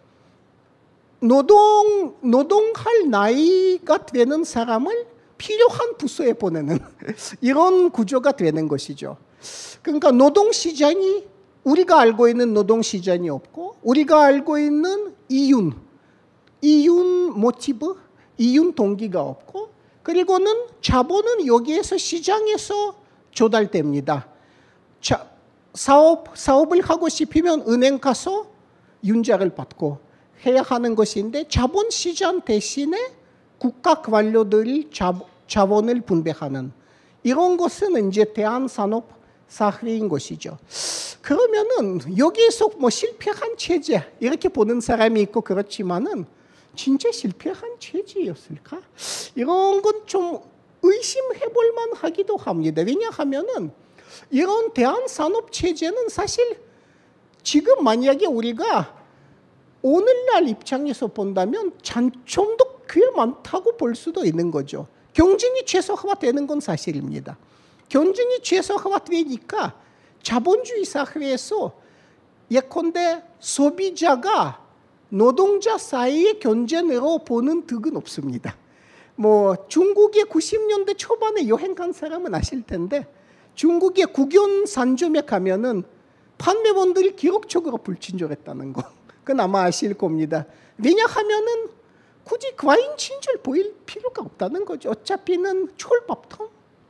[SPEAKER 5] 노동, 노동할 나이가 되는 사람을 필요한 부서에 보내는 이런 구조가 되는 것이죠. 그러니까 노동시장이 우리가 알고 있는 노동시장이 없고 우리가 알고 있는 이윤, 이윤 모티브, 이윤 동기가 없고 그리고는 자본은 여기에서 시장에서 조달됩니다. 자, 사업, 사업을 하고 싶으면 은행 가서 융자를 받고 해야 하는 것인데 자본시장 대신에 국가 관료들이 자, 자본을 분배하는 이런 것은 이제 대한산업 사회인 것이죠. 그러면은 여기에서 뭐 실패한 체제 이렇게 보는 사람이 있고 그렇지만은 진짜 실패한 체제였을까? 이런 건 좀 의심해볼 만하기도 합니다. 왜냐하면은 이런 대한산업 체제는 사실 지금 만약에 우리가 오늘날 입장에서 본다면 장점도 꽤 많다고 볼 수도 있는 거죠. 경쟁이 최소화되는 건 사실입니다. 경쟁이 최소화되니까 자본주의 사회에서 예컨대 소비자가 노동자 사이의 경쟁으로 보는 득은 없습니다. 뭐 중국의 구십 년대 초반에 여행 간 사람은 아실 텐데 중국의 국영 상점에 가면은 판매원들이 기록적으로 불친절했다는 거. 그건 아마 아실 겁니다. 왜냐하면은 굳이 과잉 친절 보일 필요가 없다는 거죠. 어차피는 촐밥통,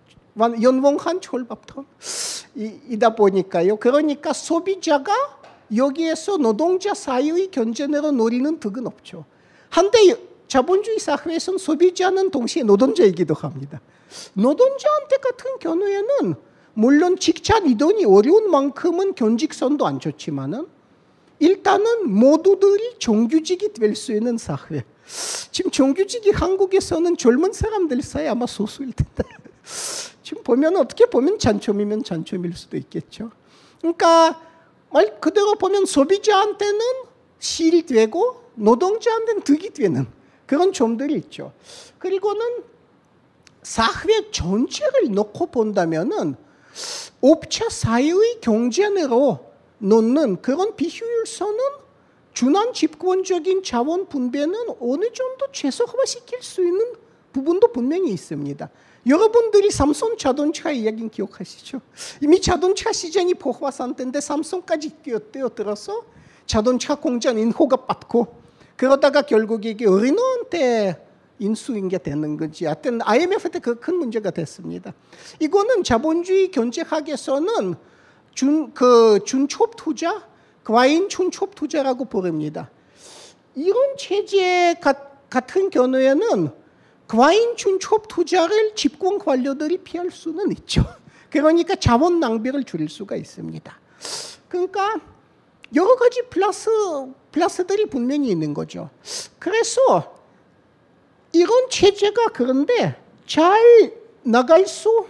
[SPEAKER 5] 연봉한 촐밥통 이다 보니까요. 그러니까 소비자가 여기에서 노동자 사이의 경쟁으로 노리는 득은 없죠. 한데 자본주의 사회에서는 소비자는 동시에 노동자이기도 합니다. 노동자한테 같은 경우에는 물론 직장 이동이 어려운 만큼은 경직선도 안 좋지만은 일단은 모두들이 정규직이 될 수 있는 사회. 지금 정규직이 한국에서는 젊은 사람들 사이에 아마 소수일 텐데 지금 보면 어떻게 보면 장점이면 장점일 수도 있겠죠. 그러니까 말 그대로 보면 소비자한테는 실이 되고 노동자한테는 득이 되는 그런 점들이 있죠. 그리고는 사회 전체를 놓고 본다면은 업체 사이의 경쟁으로 놓는 그런 비효율성은 준한 집권적인 자원 분배는 어느 정도 최소화시킬 수 있는 부분도 분명히 있습니다. 여러분들이 삼성 자동차 이야기는 기억하시죠? 이미 자동차 시장이 포화 상태인데 삼성까지 뛰어들어서 자동차 공장 인허가 받고 그러다가 결국 이게 르노한테 인수인계 되는 거지. 하여튼 아이엠에프 때 그 큰 문제가 됐습니다. 이거는 자본주의 경제학에서는 준, 그 준촉 투자, 과잉 준촉 투자라고 부릅니다. 이런 체제 같은 경우에는 과잉 준촉 투자를 집권 관료들이 피할 수는 있죠. 그러니까 자원 낭비를 줄일 수가 있습니다. 그러니까 여러 가지 플러스, 플러스들이 분명히 있는 거죠. 그래서 이런 체제가 그런데 잘 나갈 수,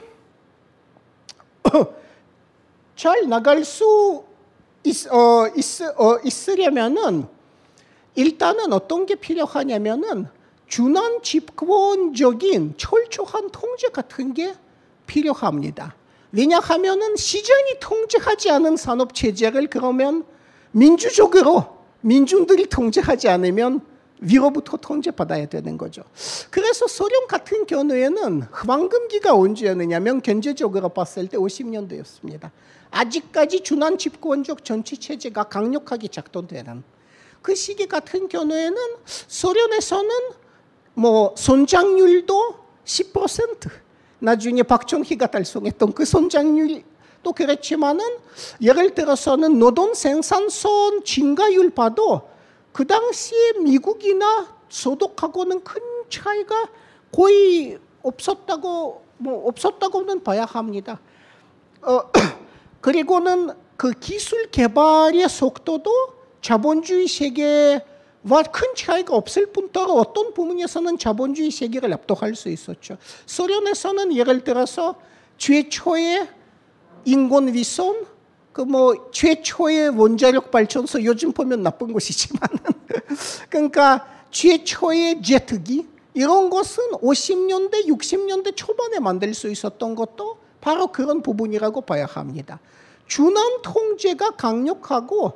[SPEAKER 5] 잘 나갈 수 있, 어, 있, 어, 있으려면은 일단은 어떤 게 필요하냐면은 준한 집권적인 철저한 통제 같은 게 필요합니다. 왜냐하면은 시장이 통제하지 않은 산업 체제를 그러면 민주적으로 민중들이 통제하지 않으면 위로부터 통제받아야 되는 거죠. 그래서 소련 같은 경우에는 황금기가 언제였느냐면 경제적으로 봤을 때 오십 년대였습니다. 아직까지 준한 집권적 정치 체제가 강력하게 작동되는 그 시기 같은 경우에는 소련에서는 뭐 성장률도 십 퍼센트 나중에 박정희가 달성했던 그 성장률도 그랬지만은 예를 들어서는 노동 생산성 증가율 봐도 그 당시에 미국이나 소득하고는 큰 차이가 거의 없었다고 뭐 없었다고는 봐야 합니다. 어, 그리고는 그 기술 개발의 속도도 자본주의 세계와 큰 차이가 없을 뿐더러 어떤 부분에서는 자본주의 세계를 압도할 수 있었죠. 소련에서는 예를 들어서 최초의 인공 위성, 그 뭐 최초의 원자력 발전소 요즘 보면 나쁜 것이지만은 그러니까 최초의 제트기 이런 것은 오십 년대, 육십 년대 초반에 만들 수 있었던 것도 바로 그런 부분이라고 봐야 합니다. 준한 통제가 강력하고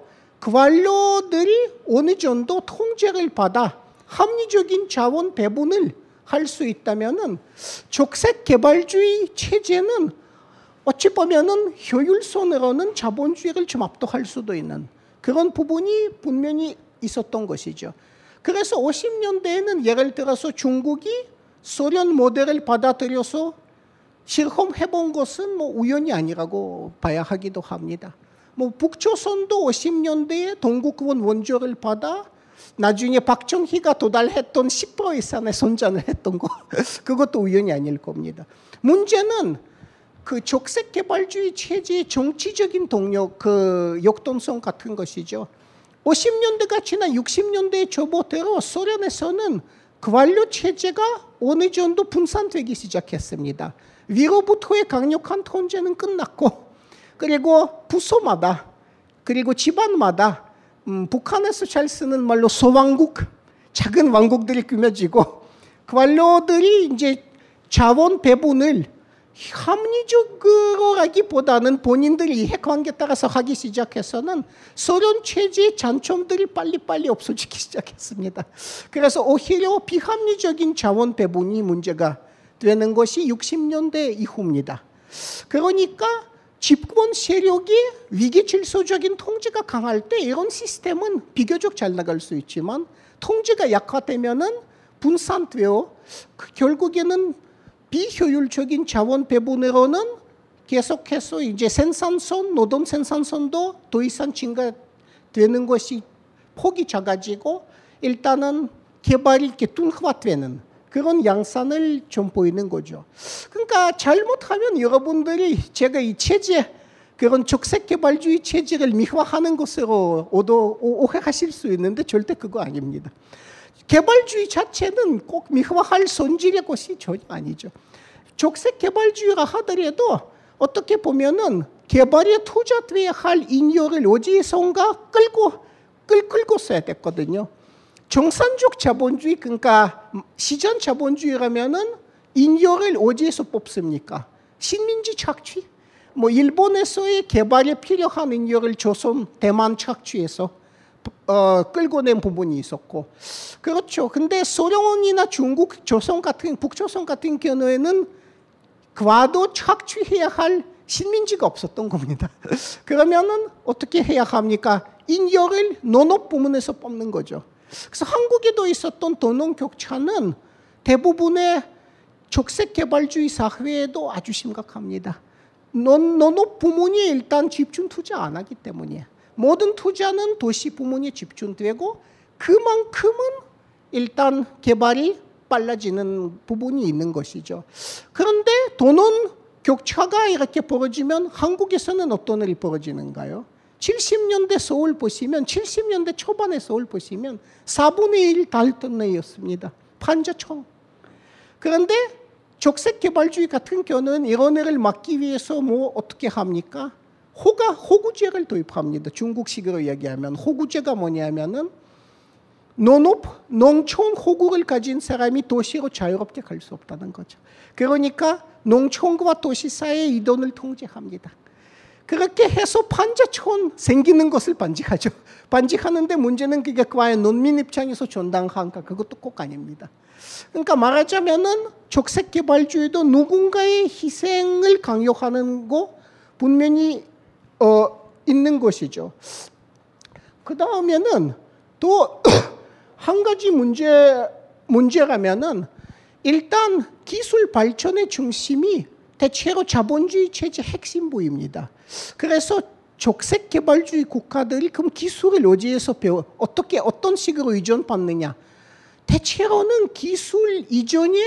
[SPEAKER 5] 관료들이 어느 정도 통제를 받아 합리적인 자원 배분을 할 수 있다면은 적색 개발주의 체제는 어찌 보면은 효율성으로는 자본주의를 좀 압도할 수도 있는 그런 부분이 분명히 있었던 것이죠. 그래서 오십 년대에는 예를 들어서 중국이 소련 모델을 받아들여서 실험해본 것은 뭐 우연이 아니라고 봐야 하기도 합니다. 뭐 북조선도 오십 년대에 동국원 원조를 받아 나중에 박정희가 도달했던 십 퍼센트 이상의 성장을 했던 거 그것도 우연이 아닐 겁니다. 문제는 그 적색 개발주의 체제의 정치적인 동력, 그 역동성 같은 것이죠. 오십 년대가 지나 육십 년대에 접어들어 소련에서는 관료 체제가 어느 정도 분산되기 시작했습니다. 위로부터의 강력한 통제는 끝났고, 그리고 부서마다, 그리고 집안마다 음, 북한에서 잘 쓰는 말로 소왕국, 작은 왕국들이 꾸며지고 그 관료들이 이제 자원 배분을 합리적으로 하기보다는 본인들이 이해관계에 따라서 하기 시작해서는 소련 체제의 장점들이 빨리빨리 없어지기 시작했습니다. 그래서 오히려 비합리적인 자원 배분이 문제가 되는 것이 육십 년대 이후입니다. 그러니까 집권 세력이 위기 질서적인 통제가 강할 때 이런 시스템은 비교적 잘 나갈 수 있지만 통제가 약화되면은 분산되어 그 결국에는 비효율적인 자원 배분으로는 계속해서 이제 생산선, 노동 생산선도 더 이상 증가되는 것이 폭이 작아지고 일단은 개발이 이렇게 둔화되는 그런 양상을 좀 보이는 거죠. 그러니까 잘못하면 여러분들이 제가 이 체제, 그런 적색개발주의 체제를 미화하는 것으로 오해하실 수 있는데 절대 그거 아닙니다. 개발주의 자체는 꼭 미화할 손질의 것이 전혀 아니죠. 적색개발주의라 하더라도 어떻게 보면은 개발에 투자돼야 할 인력을 어디선가 끌고 끌 끌고 써야 됐거든요. 정산적 자본주의, 그러니까 시장 자본주의라면은 인력을 어디에서 뽑습니까? 식민지 착취. 뭐 일본에서의 개발에 필요한 인력을 조선, 대만 착취해서 어, 끌고 낸 부분이 있었고, 그렇죠. 근데 소련이나 중국, 조선 같은 북조선 같은 경우에는 과도 착취해야 할 식민지가 없었던 겁니다. 그러면은 어떻게 해야 합니까? 인력을 농업 부문에서 뽑는 거죠. 그래서 한국에도 있었던 도농 격차는 대부분의 적색개발주의 사회에도 아주 심각합니다. 농, 농업 부문이 일단 집중 투자 안 하기 때문이에요. 모든 투자는 도시 부문에 집중되고 그만큼은 일단 개발이 빨라지는 부분이 있는 것이죠. 그런데 도농 격차가 이렇게 벌어지면 한국에서는 어떤 일이 벌어지는가요? 칠십 년대 서울 보시면 칠십 년대 초반의 서울 보시면 사분의 일 달동네였습니다. 판자촌. 그런데 적색개발주의 같은 경우는 이런 일을 막기 위해서 뭐 어떻게 합니까? 호가, 호구제를 도입합니다. 중국식으로 얘기하면 호구제가 뭐냐면은 농업, 농촌 호구를 가진 사람이 도시로 자유롭게 갈 수 없다는 거죠. 그러니까 농촌과 도시 사이의 이동을 통제합니다. 그렇게 해서 판자촌 생기는 것을 반직하죠. 반직하는데 문제는 그게 과연 농민 입장에서 정당한가? 그것도 꼭 아닙니다. 그러니까 말하자면은 적색개발주의도 누군가의 희생을 강요하는 거 분명히 어, 있는 것이죠. 그 다음에는 또 한 가지 문제, 문제라면은 일단 기술 발전의 중심이 대체로 자본주의 체제 핵심부입니다. 그래서 적색개발주의 국가들이 그럼 기술을 어디에서 배워, 어떻게, 어떤 식으로 이전받느냐. 대체로는 기술 이전에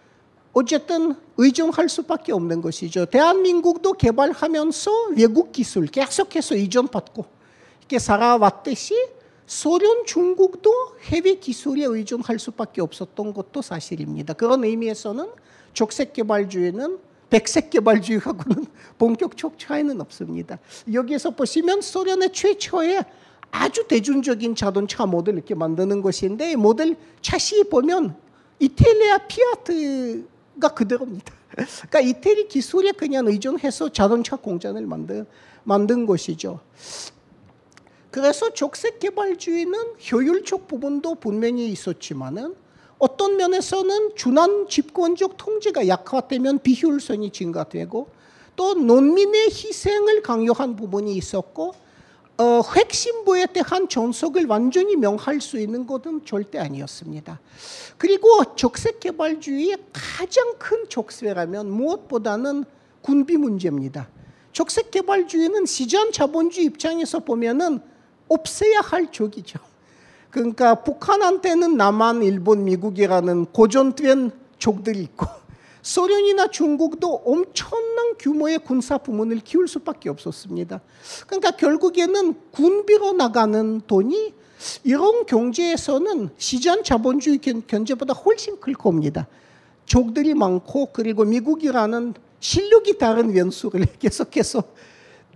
[SPEAKER 5] 어쨌든 의존할 수밖에 없는 것이죠. 대한민국도 개발하면서 외국 기술 계속해서 이전받고 이렇게 살아왔듯이 소련, 중국도 해외 기술에 의존할 수밖에 없었던 것도 사실입니다. 그런 의미에서는 적색개발주의는 백색개발주의하고는 본격적 차이는 없습니다. 여기에서 보시면 소련의 최초의 아주 대중적인 자동차 모델 이렇게 만드는 것인데 이 모델 차시 보면 이탈리아 피아트가 그대로입니다. 그러니까 이태리 기술에 그냥 의존해서 자동차 공장을 만든, 만든 것이죠. 그래서 적색개발주의는 효율적 부분도 분명히 있었지만은 어떤 면에서는 준한 집권적 통제가 약화되면 비효율성이 증가되고 또 농민의 희생을 강요한 부분이 있었고 어, 핵심부에 대한 전속을 완전히 명할 수 있는 것은 절대 아니었습니다. 그리고 적색개발주의의 가장 큰 적세라면 무엇보다는 군비 문제입니다. 적색개발주의는 시장 자본주의 입장에서 보면은 없애야 할 적이죠. 그러니까 북한한테는 남한, 일본, 미국이라는 고전된 적들이 있고 소련이나 중국도 엄청난 규모의 군사 부문을 키울 수밖에 없었습니다. 그러니까 결국에는 군비로 나가는 돈이 이런 경제에서는 시장 자본주의 경제보다 훨씬 클 겁니다. 적들이 많고 그리고 미국이라는 실력이 다른 원수를 계속해서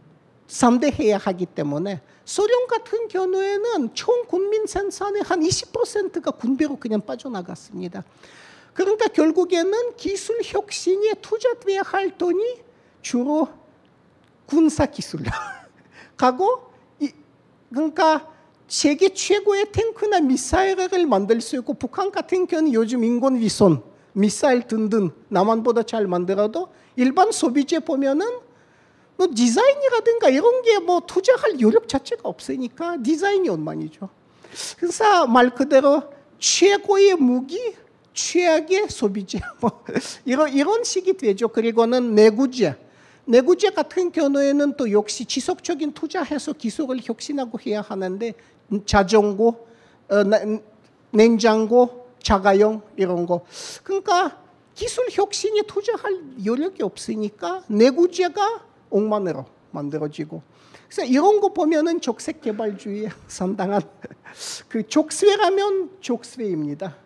[SPEAKER 5] 상대해야 하기 때문에 소련 같은 경우에는 총 국민 생산의 한 이십 퍼센트가 군비로 그냥 빠져나갔습니다. 그러니까 결국에는 기술 혁신에 투자돼야 할 돈이 주로 군사 기술 가고, 그러니까 세계 최고의 탱크나 미사일을 만들 수 있고, 북한 같은 경우는 요즘 인공위성, 미사일 등등 남한보다 잘 만들어도 일반 소비재 보면은 뭐 디자인이라든가 이런 게 뭐 투자할 여력 자체가 없으니까 디자인이 엉망이죠. 그래서 말 그대로 최고의 무기, 최악의 소비재 뭐 이런 이런 식이 되죠. 그리고는 내구재, 내구재 같은 경우에는 또 역시 지속적인 투자해서 기술을 혁신하고 해야 하는데 자전거, 어, 냉장고, 자가용 이런 거. 그러니까 기술 혁신에 투자할 여력이 없으니까 내구재가 옥만으로 만들어지고. 그래서 이런 거 보면은 적색 개발주의에 상당한 그 족쇄라면 족쇄입니다.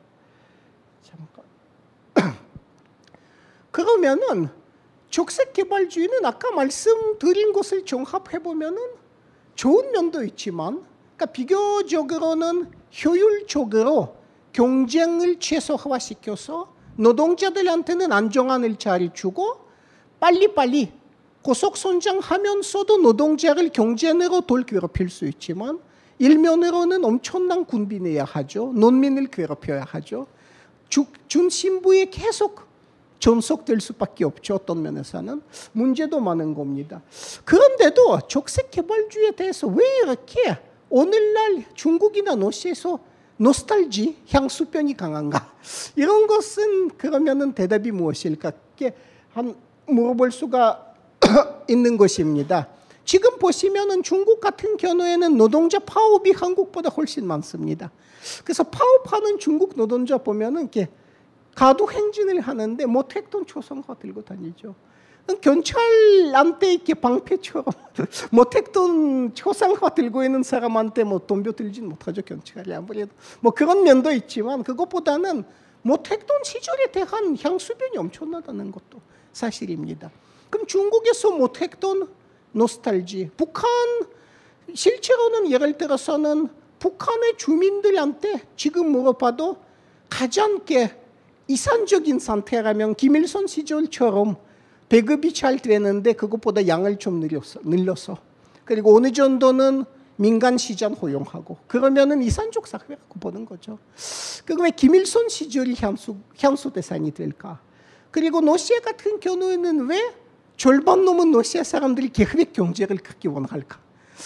[SPEAKER 5] 잠깐. 그러면은 적색 개발주의는 아까 말씀드린 것을 종합해 보면은 좋은 면도 있지만, 그러니까 비교적으로는 효율적으로 경쟁을 최소화시켜서 노동자들한테는 안정한 일자리 주고 빨리빨리 고속 성장하면서도 노동자를 경쟁으로 덜 괴롭힐 수 있지만, 일면으로는 엄청난 군비 내야 하죠. 농민을 괴롭혀야 하죠. 주, 중심부에 계속 전속될 수밖에 없죠. 어떤 면에서는 문제도 많은 겁니다. 그런데도 적색 개발주의에 대해서 왜 이렇게 오늘날 중국이나 러시아에서 노스탈지, 향수병이 강한가? 이런 것은 그러면은 대답이 무엇일까? 한 물어볼 수가 있는 것입니다. 지금 보시면은 중국 같은 경우에는 노동자 파업이 한국보다 훨씬 많습니다. 그래서 파업하는 중국 노동자 보면은 이렇게 가도 행진을 하는데 모택돈 초상화 들고 다니죠. 경찰한테 이렇게 방패처럼 모택돈 초상화 들고 있는 사람한테 뭐 덤벼 들진 못하죠. 경찰이 아무래도 뭐 그런 면도 있지만, 그것보다는 모택돈 시절에 대한 향수병이 엄청나다는 것도 사실입니다. 그럼 중국에서 모택돈 노스탈지, 북한 실제로는 예를 들어서는 북한의 주민들한테 지금 물어봐도 가장 이산적인 상태라면 김일성 시절처럼 배급이 잘 되는데 그것보다 양을 좀 늘려서, 늘려서 그리고 어느 정도는 민간 시장 허용하고 그러면은 이산적 사회라고 보는 거죠. 그럼 왜 김일성 시절이 향수, 향수 대상이 될까? 그리고 러시아 같은 경우에는 왜 절반 넘은 러시아 사람들이 계획 경제를 그렇게 원할까?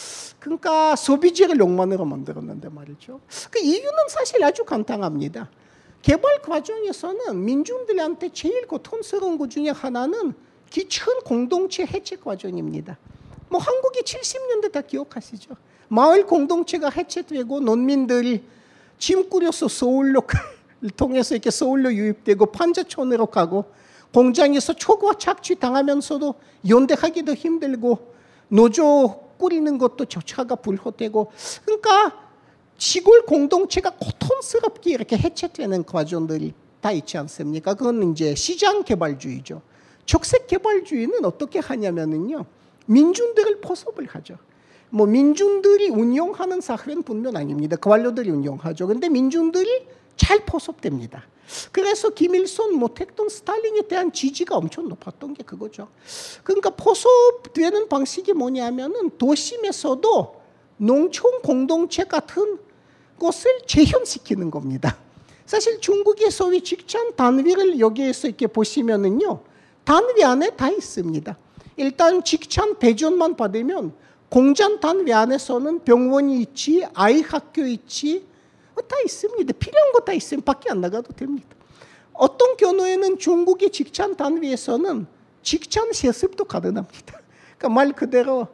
[SPEAKER 5] 그러니까 소비재를 욕만으로 만들었는데 말이죠. 그 이유는 사실 아주 간단합니다. 개발 과정에서는 민중들한테 제일 고통스러운 것 중에 하나는 기층 공동체 해체 과정입니다. 뭐 한국이 칠십 년대 다 기억하시죠? 마을 공동체가 해체되고 농민들이 짐 꾸려서 서울로 통해서 이렇게 서울로 유입되고 판자촌으로 가고 공장에서 초과 착취 당하면서도 연대하기도 힘들고 노조 꾸리는 것도 조차가 불허되고, 그러니까 시골 공동체가 고통스럽게 이렇게 해체되는 과정들이 다 있지 않습니까? 그건 이제 시장 개발주의죠. 적색 개발주의는 어떻게 하냐면은요, 민중들을 포섭을 하죠. 뭐 민중들이 운영하는 사회는 분명 아닙니다. 관료들이 운영하죠. 그런데 민중들이 잘 포섭됩니다. 그래서 김일성, 모택동, 스탈린에 대한 지지가 엄청 높았던 게 그거죠. 그러니까 포섭되는 방식이 뭐냐면은 도심에서도 농촌 공동체 같은 것을 재현시키는 겁니다. 사실 중국의 소위 직장 단위를 여기에서 이렇게 보시면은요, 단위 안에 다 있습니다. 일단 직장 배정만 받으면 공장 단위 안에서는 병원이 있지, 아이 학교 있지, 다 있습니다. 필요한 거 다 있으면 밖에 안 나가도 됩니다. 어떤 경우에는 중국의 직장 단위에서는 직장 세습도 가능합니다. 그러니까 말 그대로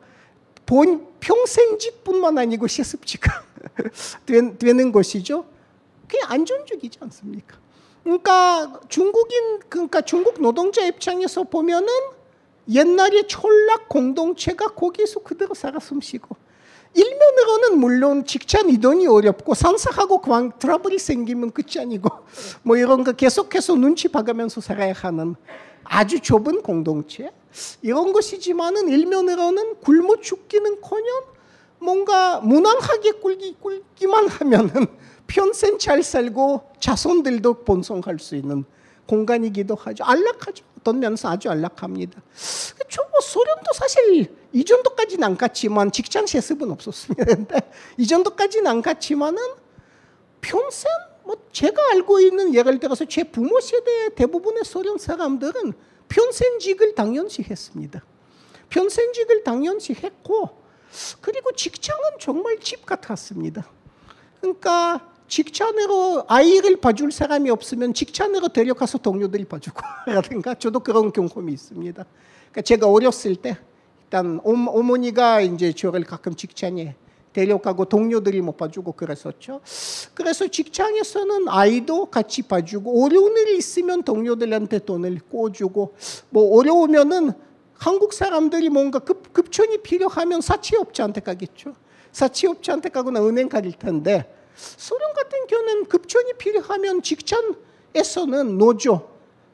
[SPEAKER 5] 본 평생직뿐만 아니고 세습지가 되는 것이죠. 그게 안정적이지 않습니까? 그러니까 중국인, 그러니까 중국 노동자 입장에서 보면은 옛날에 촌락 공동체가 거기서 그대로 살아 숨쉬고, 일면으로는 물론 직장 이동이 어렵고 상사하고 그만 트러블이 생기면 끝이 아니고 뭐 이런 거 계속해서 눈치 봐가면서 살아야 하는 아주 좁은 공동체 이런 것이지만은 일면으로는 굶어 죽기는커녕 뭔가 무난하게 꿀기, 꿀기만 하면은 평생 잘 살고 자손들도 번성할 수 있는 공간이기도 하죠. 안락하죠. 어떤 면에서 아주 안락합니다. 뭐 소련도 사실 이 정도까지는 안 갔지만 직장 세습은 없었습니다. 이 정도까지는 안 갔지만은 평생 뭐 제가 알고 있는 예를 들어서 제 부모 세대의 대부분의 소련 사람들은 평생직을 당연시 했습니다. 평생직을 당연시 했고 그리고 직장은 정말 집 같았습니다. 그러니까 직장으로 아이를 봐줄 사람이 없으면 직장으로 데려가서 동료들이 봐주고 라든가 저도 그런 경험이 있습니다. 그러니까 제가 어렸을 때 일단 어머니가 이제 저를 가끔 직장에 데려가고 동료들이 못 봐주고 그랬었죠. 그래서 직장에서는 아이도 같이 봐주고 어려운 일이 있으면 동료들한테 돈을 꿔주고 뭐 어려우면은 한국 사람들이 뭔가 급, 급전이 필요하면 사채업자한테 가겠죠. 사채업자한테 가거나 은행 갈 텐데 소련 같은 경우는 급전이 필요하면 직장에서는 노조,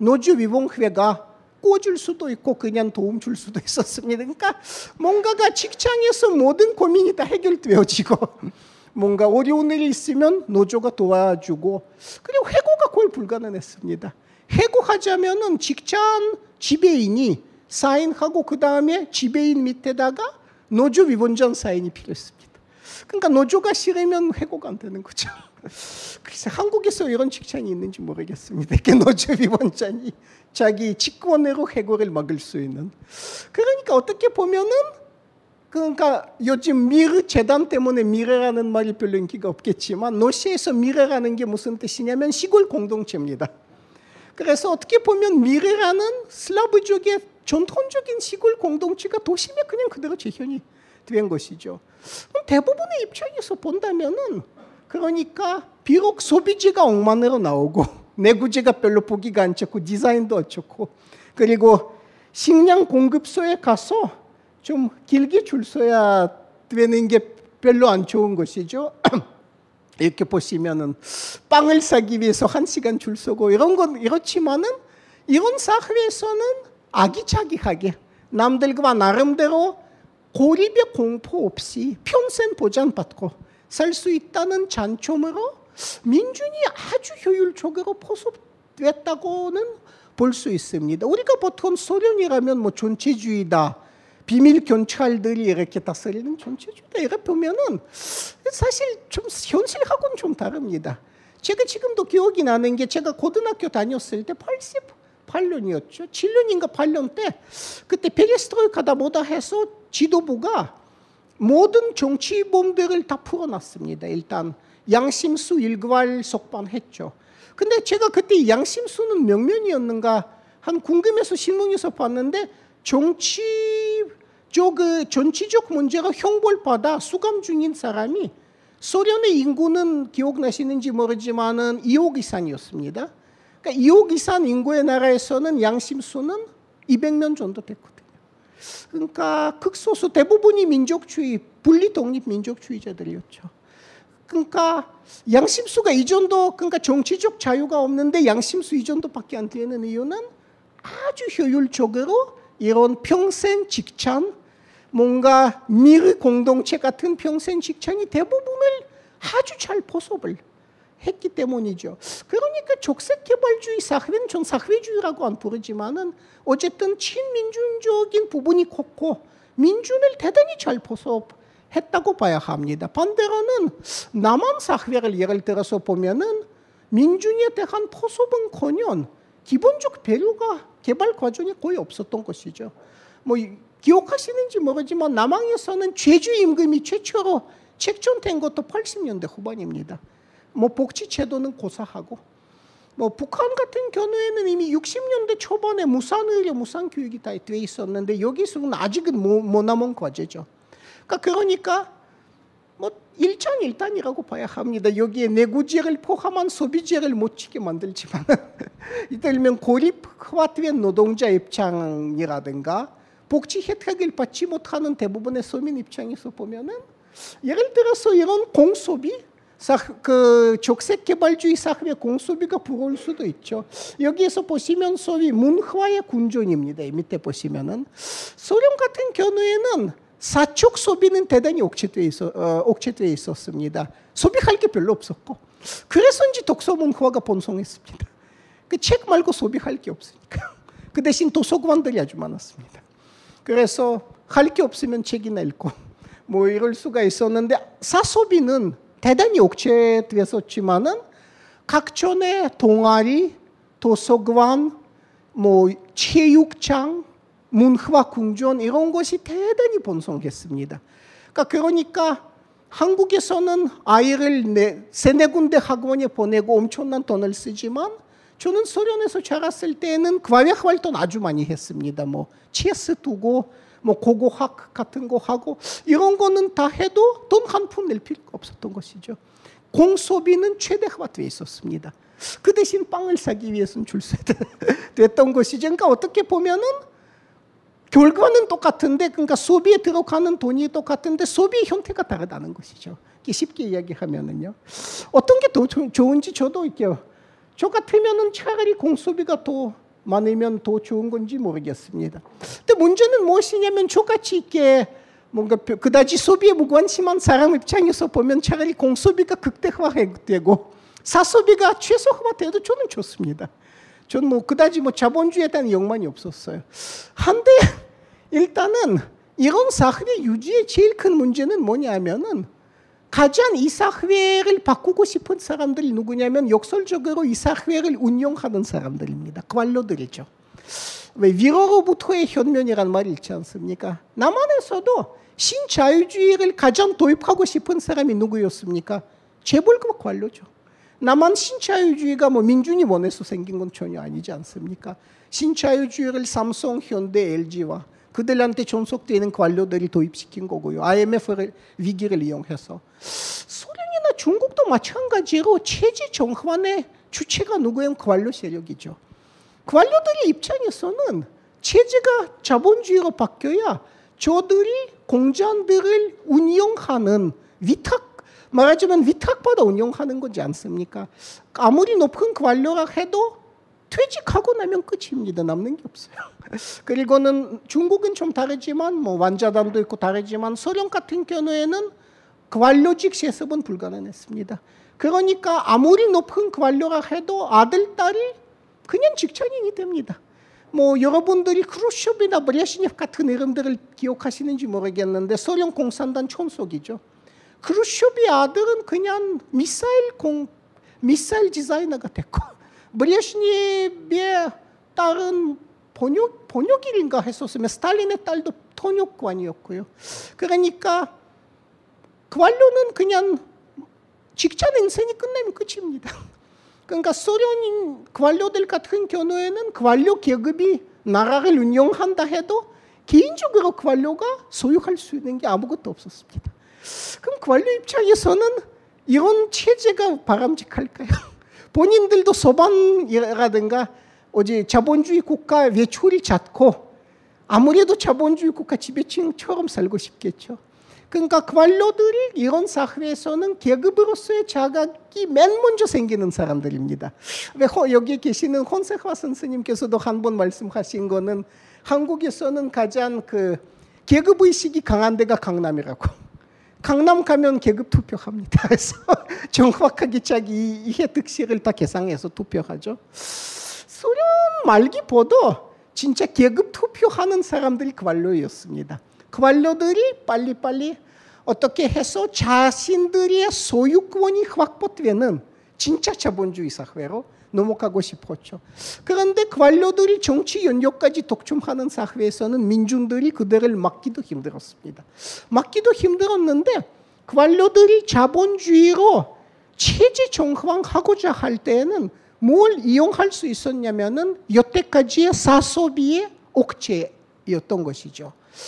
[SPEAKER 5] 노조위원회가 꿔줄 수도 있고 그냥 도움 줄 수도 있었습니다. 그러니까 뭔가가 직장에서 모든 고민이 다 해결되어지고 뭔가 어려운 일이 있으면 노조가 도와주고 그리고 해고가 거의 불가능했습니다. 해고하자면은 직장 지배인이 사인하고 그 다음에 지배인 밑에다가 노조위원장 사인이 필요했습니다. 그러니까 노조가 싫으면 해고가 안 되는 거죠. 그래서 한국에서 이런 직장이 있는지 모르겠습니다. 이렇게 노조위원장이 자기 직권으로 해고를 막을 수 있는. 그러니까 어떻게 보면은 그러니까 요즘 미르 재단 때문에 미래라는 말이 별로 인기가 없겠지만 러시아에서 미래라는 게 무슨 뜻이냐면 시골 공동체입니다. 그래서 어떻게 보면 미래라는 슬라브족의 전통적인 시골 공동체가 도심에 그냥 그대로 재현이 된 것이죠. 대부분의 입장에서 본다면은 그러니까 비록 소비재가 억만으로 나오고 내구재가 별로 보기가 안 좋고 디자인도 어쩌고 그리고 식량 공급소에 가서 좀 길게 줄 서야 되는 게 별로 안 좋은 것이죠. 이렇게 보시면은 빵을 사기 위해서 한 시간 줄 서고 이런 건 이렇지만은 이런 사회에서는 아기자기하게 남들과 나름대로 고립의 공포 없이 평생 보장받고 살 수 있다는 장점으로 민중이 아주 효율적으로 포섭됐다고는 볼 수 있습니다. 우리가 보통 소련이라면 뭐 존재주의다, 비밀 경찰들이 이렇게 다스리는 존재주의다 이렇게 보면은 사실 좀 현실하고는 좀 다릅니다. 제가 지금도 기억이 나는 게 제가 고등학교 다녔을 때 팔십팔 년이었죠. 칠 년인가 팔 년 때 그때 페레스트로이카다 뭐다 해서 지도부가 모든 정치범들을 다 풀어놨습니다. 일단 양심수 일괄 석방했죠. 근데 제가 그때 양심수는 몇 년이었는가 한 궁금해서 신문에서 봤는데 정치적, 정치적 문제가 형벌받아 수감 중인 사람이 소련의 인구는 기억나시는지 모르지만은 이억 이상이었습니다. 그러니까 이억 이상 인구의 나라에서는 양심수는 이백 년 정도 됐거든요. 그러니까 극소수 대부분이 민족주의, 분리 독립 민족주의자들이었죠. 그러니까 양심수가 이 정도, 그러니까 정치적 자유가 없는데 양심수 이 정도밖에 안 되는 이유는 아주 효율적으로 이런 평생 직장, 뭔가 미르 공동체 같은 평생 직장이 대부분을 아주 잘 포섭을 했기 때문이죠. 그러니까 적색개발주의 사회는 전 사회주의라고 안 부르지만은 어쨌든 친민주적인 부분이 컸고 민주를 대단히 잘 포섭했다고 봐야 합니다. 반대로는 남한 사회를 예를 들어서 보면은 민주에 대한 포섭은커녕 기본적 배려가 개발 과정이 거의 없었던 것이죠. 뭐 기억하시는지 모르지만 남한에서는 최저임금이 최초로 책정된 것도 팔십 년대 후반입니다. 뭐 복지제도는 고사하고 뭐 북한 같은 경우에는 이미 육십 년대 초반에 무상의료, 무상교육이 다 돼 있었는데 여기서는 아직은 못, 못 남은 과제죠. 그러니까, 그러니까 뭐 일장일단이라고 봐야 합니다. 여기에 내구재를 포함한 소비재를 못 치게 만들지만 이를테면 고립화된 노동자 입장이라든가 복지 혜택을 받지 못하는 대부분의 서민 입장에서 보면은 예를 들어서 이런 공소비 그 적색개발주의 사회의 공소비가 부러울 수도 있죠. 여기에서 보시면 소위 문화의 군존입니다. 밑에 보시면은 소련 같은 경우에는 사적 소비는 대단히 억제되어 있어, 어, 억제되어 있었습니다. 소비할 게 별로 없었고, 그래서인지 독서 문화가 번성했습니다. 그 책 말고 소비할 게 없으니까. 그 대신 도서관들이 아주 많았습니다. 그래서 할 게 없으면 책이나 읽고 뭐 이럴 수가 있었는데, 사소비는 대단히 억제되었지만은 각촌의 동아리, 도서관, 뭐 체육장, 문화궁전 이런 것이 대단히 번성했습니다. 그러니까, 그러니까 한국에서는 아이를 네, 세네 군데 학원에 보내고 엄청난 돈을 쓰지만, 저는 소련에서 자랐을 때는 과외 활동 아주 많이 했습니다. 뭐 체스 두고 뭐 고고학 같은 거 하고 이런 거는 다 해도 돈 한 푼 낼 필요가 없었던 것이죠. 공소비는 최대화되어 있었습니다. 그 대신 빵을 사기 위해서는 줄 서야 됐던 것이죠. 그러니까 어떻게 보면은 결과는 똑같은데, 그러니까 소비에 들어가는 돈이 똑같은데 소비의 형태가 다르다는 것이죠. 쉽게 이야기하면은요. 어떤 게 더 좋은지 저도 이렇게, 저 같으면은 차라리 공소비가 더 많으면 더 좋은 건지 모르겠습니다. 근데 문제는 무엇이냐면, 저같이 이렇게 뭔가 그다지 소비에 무관심한 사람 입장에서 보면 차라리 공소비가 극대화되고 사소비가 최소화돼도 저는 좋습니다. 저는 뭐 그다지 뭐 자본주의에 대한 욕망이 없었어요. 한데 일단은 이런 사회 유지의 제일 큰 문제는 뭐냐면은, 가장 이 사회를 바꾸고 싶은 사람들이 누구냐면 역설적으로 이 사회를 운영하는 사람들입니다. 관료들이죠. 왜 위로로부터의 현면이란 말이 있지 않습니까? 남한에서도 신자유주의를 가장 도입하고 싶은 사람이 누구였습니까? 재벌과 관료죠. 남한 신자유주의가 뭐 민중이 원해서 생긴 건 전혀 아니지 않습니까? 신자유주의를 삼성, 현대, 엘지와 그들한테 존속되는 관료들이 도입시킨 거고요. 아이엠에프 위기를 이용해서. 소련이나 중국도 마찬가지로 체제 정환의 주체가 누구예요? 관료 세력이죠. 관료들의 입장에서는 체제가 자본주의로 바뀌어야 저들이 공장들을 운영하는 위탁, 말하자면 위탁받아 운영하는 거지 않습니까? 아무리 높은 관료라 해도 퇴직하고 나면 끝입니다. 남는 게 없어요. 그리고는 중국은 좀 다르지만, 뭐 완자단도 있고 다르지만, 소련 같은 경우에는 관료직 세습은 불가능했습니다. 그러니까 아무리 높은 관료라 해도 아들, 딸이 그냥 직장인이 됩니다. 뭐 여러분들이 크루쇼프나 브레시네프 같은 이름들을 기억하시는지 모르겠는데, 소련 공산당 총속이죠. 크루쇼프의 아들은 그냥 미사일 공 미사일 디자이너가 됐고, 브레시네프의 딸은 번역 번역일인가 했었으면, 스탈린의 딸도 통역관이었고요. 그러니까 관료는 그냥 직장 인생이 끝나면 끝입니다. 그러니까 소련 관료들 같은 경우에는 관료 계급이 나라를 운영한다 해도 개인적으로 관료가 소유할 수 있는 게 아무것도 없었습니다. 그럼 관료 입장에서는 이런 체제가 바람직할까요? 본인들도 소반이라든가 어제 자본주의 국가 외출이 잦고 아무래도 자본주의 국가 지배층처럼 살고 싶겠죠. 그러니까 관료들이 이런 사회에서는 계급으로서의 자각이 맨 먼저 생기는 사람들입니다. 왜 여기 계시는 혼세화 선생님께서도 한 번 말씀하신 거는, 한국에서는 가장 그 계급의식이 강한 데가 강남이라고. 강남 가면 계급 투표합니다. 그래서 정확하게 자기 이해 득실을 다 계산해서 투표하죠. 소련 말기보다 진짜 계급 투표하는 사람들이 관료였습니다. 관료들이 빨리빨리 어떻게 해서 자신들의 소유권이 확보되는 진짜 자본주의 사회로 넘어가고 싶었죠. 그런데 관료들이 정치 연료까지 독점하는 사회에서는 민중들이 그들을 막기도 힘들었습니다. 막기도 힘들었는데 관료들이 자본주의로 체제 정황하고자 할 때에는 뭘 이용할 수 있었냐면은 여태까지의 사소비의 억제였던 것이죠.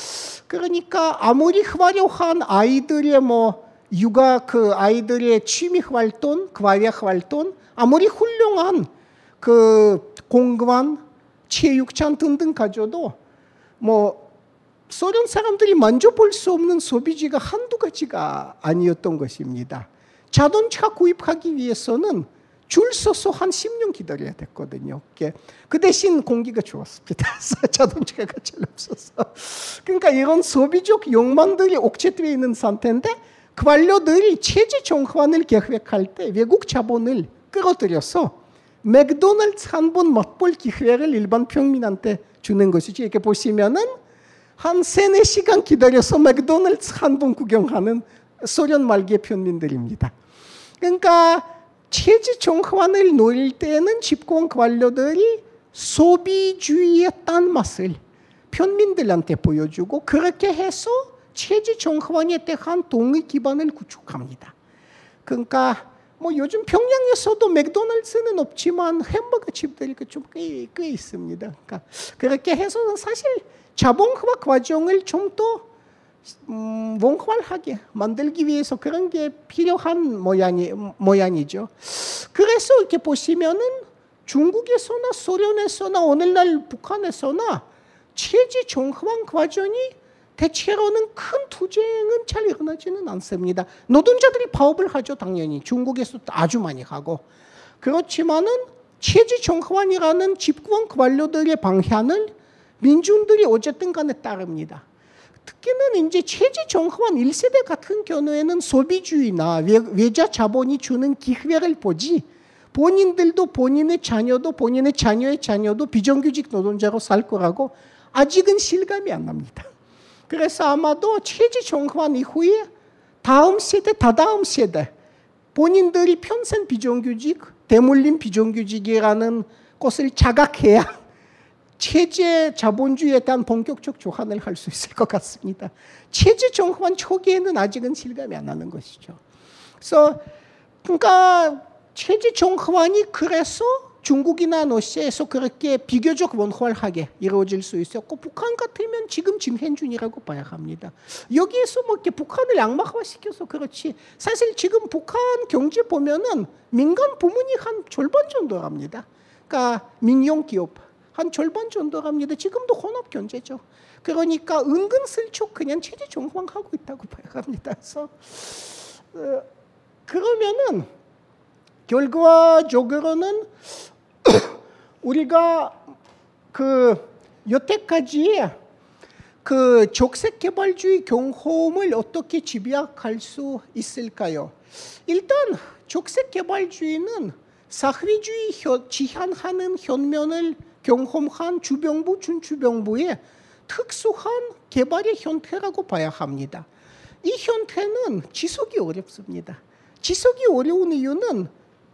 [SPEAKER 5] 그러니까 아무리 화려한 아이들의 뭐 육아, 그 아이들의 취미 활동, 과외 활동, 아무리 훌륭한 그 공간, 체육장 등등 가져도 뭐 소련 사람들이 만져볼 수 없는 소비지가 한두 가지가 아니었던 것입니다. 자동차 구입하기 위해서는 줄 서서 한 십 년 기다려야 됐거든요. 그 대신 공기가 좋았습니다. 자동차가 잘 없어서. 그러니까 이런 소비적 욕망들이 억제되어 있는 상태인데 관료들이 체제 정환을 계획할 때 외국 자본을 끌어들여서 맥도날드 한 번 맛볼 기회를 일반 평민한테 주는 것이지. 이렇게 보시면은 한 세네 시간 기다려서 맥도날드 한 번 구경하는 소련 말기의 평민들입니다. 그러니까 체제 정환을 노릴 때는 집권 관료들이 소비주의의 딴 맛을 평민들한테 보여주고 그렇게 해서 체제 정환에 대한 동의 기반을 구축합니다. 그러니까 뭐 요즘 평양에서도 맥도날드는 없지만 햄버거 집들이 좀 꽤, 꽤 있습니다. 그러니까 그렇게 해서 사실 자본화 과정을 좀 더 음, 원활하게 만들기 위해서 그런 게 필요한 모양이, 모양이죠. 그래서 이렇게 보시면은 중국에서나 소련에서나 오늘날 북한에서나 체제 정환 과정이 대체로는 큰 투쟁은 잘 일어나지는 않습니다. 노동자들이 파업을 하죠, 당연히. 중국에서도 아주 많이 하고. 그렇지만은 체제 정환이라는 집권 관료들의 방향을 민중들이 어쨌든 간에 따릅니다. 특히는 이제 체제 정환 일 세대 같은 경우에는 소비주의나 외자 자본이 주는 기회를 보지 본인들도 본인의 자녀도 본인의 자녀의 자녀도 비정규직 노동자로 살 거라고 아직은 실감이 안 납니다. 그래서 아마도 체제 정환 이후에 다음 세대, 다다음 세대 본인들이 평생 비정규직, 대물림 비정규직이라는 것을 자각해야 체제 자본주의에 대한 본격적 조환을 할 수 있을 것 같습니다. 체제 정환 초기에는 아직은 실감이 안 나는 것이죠. 그래서 그러니까 체제 정환이 그래서 중국이나 러시아에서 그렇게 비교적 원활하게 이루어질 수 있었고 북한 같으면 지금 진행중이라고 봐야 합니다. 여기에서 뭐 이렇게 북한을 양막화시켜서 그렇지 사실 지금 북한 경제 보면은 민간 부문이 한 절반 정도랍니다. 그러니까 민영 기업 한 절반 정도랍니다. 지금도 혼합 경제죠. 그러니까 은근슬쩍 그냥 체제 정환하고 있다고 봐야 합니다. 그래서 어, 그러면은 결과적으로는 우리가 그 여태까지 그 적색개발주의 경험을 어떻게 집약할 수 있을까요? 일단 적색개발주의는 사회주의 지향하는 현면을 경험한 주변부, 준주변부의 특수한 개발의 형태라고 봐야 합니다. 이 형태는 지속이 어렵습니다. 지속이 어려운 이유는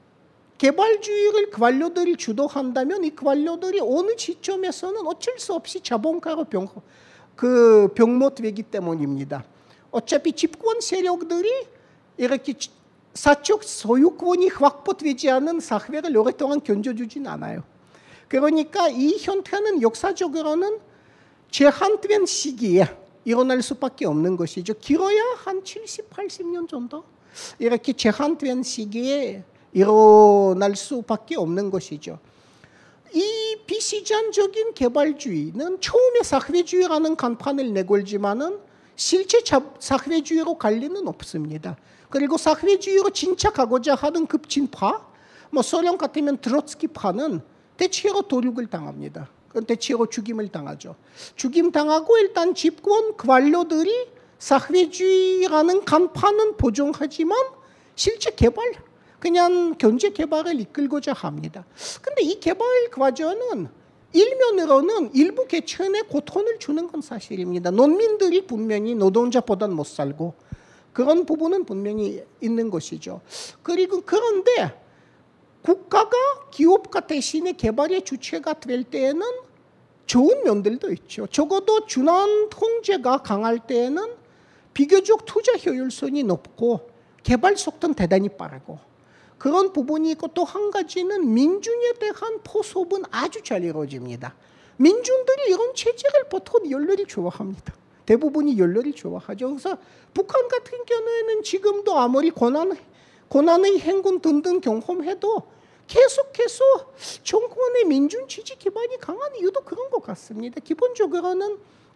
[SPEAKER 5] 개발주의를 관료들이 주도한다면 이 관료들이 어느 시점에서는 어쩔 수 없이 자본가로 병, 그 병못되기 때문입니다. 어차피 집권 세력들이 이렇게 사적 소유권이 확보되지 않은 사회를 오랫동안 견뎌주진 않아요. 그러니까 이 형태는 역사적으로는 제한된 시기에 일어날 수밖에 없는 것이죠. 길어야 한 칠십, 팔십 년 정도 이렇게 제한된 시기에 일어날 수밖에 없는 것이죠. 이 비시장적인 개발주의는 처음에 사회주의라는 간판을 내걸지만은 실제 사회주의로 갈 리는 없습니다. 그리고 사회주의로 진착하고자 하는 급진파, 뭐 소련 같으면 트로츠키파는 대체로 도륙을 당합니다. 대체로 죽임을 당하죠. 죽임 당하고 일단 집권 관료들이 사회주의라는 간판은 보존하지만 실제 개발, 그냥 경제 개발을 이끌고자 합니다. 근데 이 개발 과정은 일면으로는 일부 계층에 고통을 주는 건 사실입니다. 농민들이 분명히 노동자보다는 못 살고 그런 부분은 분명히 있는 것이죠. 그리고 그런데 국가가 기업가 대신에 개발의 주체가 될 때에는 좋은 면들도 있죠. 적어도 준환 통제가 강할 때에는 비교적 투자 효율성이 높고 개발 속도는 대단히 빠르고 그런 부분이 있고 또 한 가지는 민중에 대한 포섭은 아주 잘 이루어집니다. 민중들이 이런 체제를 보통 열렬히 좋아합니다. 대부분이 열렬히 좋아하죠. 그래서 북한 같은 경우에는 지금도 아무리 고난, 고난의 행군 등등 경험해도 계속해서 정권의 민중 지지 기반이 강한 이유도 그런 것 같습니다. 기본적으로는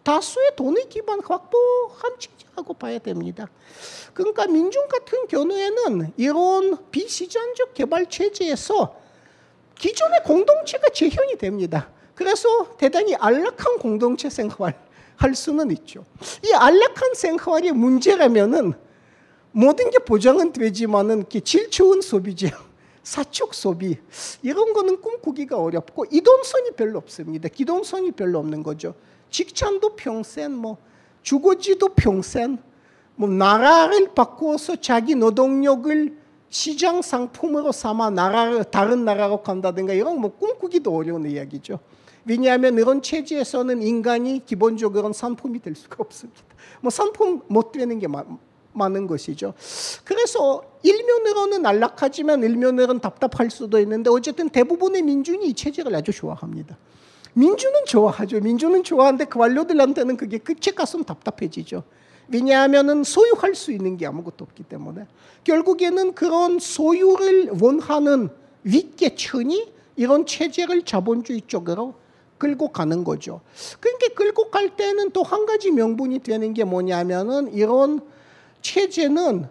[SPEAKER 5] 다수의 돈의 기반 확보한 체제라고 봐야 됩니다. 그러니까 민중 같은 경우에는 이런 비시장적 개발 체제에서 기존의 공동체가 재현이 됩니다. 그래서 대단히 안락한 공동체 생활 할 수는 있죠. 이 안락한 생활이 문제라면은 모든 게 보장은 되지만은 질 좋은 소비죠. 사적 소비 이런 거는 꿈꾸기가 어렵고 이동성이 별로 없습니다. 기동성이 별로 없는 거죠. 직장도 평생, 뭐 주거지도 평생, 뭐 나라를 바꾸어서 자기 노동력을 시장 상품으로 삼아 나라를 다른 나라로 간다든가 이런 뭐 꿈꾸기도 어려운 이야기죠. 왜냐하면 이런 체제에서는 인간이 기본적으로는 상품이 될 수가 없습니다. 뭐 상품 못 되는 게 많, 많은 것이죠. 그래서 일면으로는 안락하지만 일면으로는 답답할 수도 있는데 어쨌든 대부분의 민중이 이 체제를 아주 좋아합니다. 민주는 좋아하죠. 민주는 좋아하는데 그 관료들한테는 그게 끝에 가서는 답답해지죠. 왜냐하면 소유할 수 있는 게 아무것도 없기 때문에 결국에는 그런 소유를 원하는 윗계층이 이런 체제를 자본주의 쪽으로 끌고 가는 거죠. 그러니까 끌고 갈 때는 또 한 가지 명분이 되는 게 뭐냐면은 이런 체제는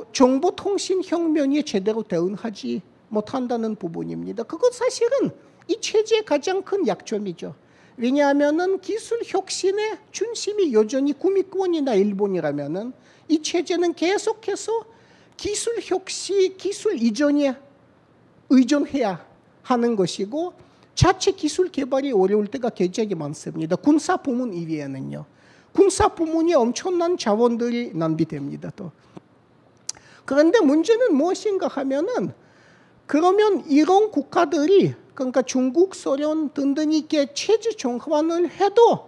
[SPEAKER 5] 정보통신혁명에 제대로 대응하지 못한다는 부분입니다. 그것 사실은 이 체제의 가장 큰 약점이죠. 왜냐하면은 기술 혁신의 중심이 여전히 구미권이나 일본이라면은 이 체제는 계속해서 기술 혁신, 기술 이전에 의존해야 하는 것이고 자체 기술 개발이 어려울 때가 굉장히 많습니다. 군사 부문 이외에는요. 군사 부문이 엄청난 자원들이 낭비됩니다. 또. 그런데 문제는 무엇인가 하면은 그러면 이런 국가들이 그러니까 중국, 소련 등등이 이렇게 체제 정환을 해도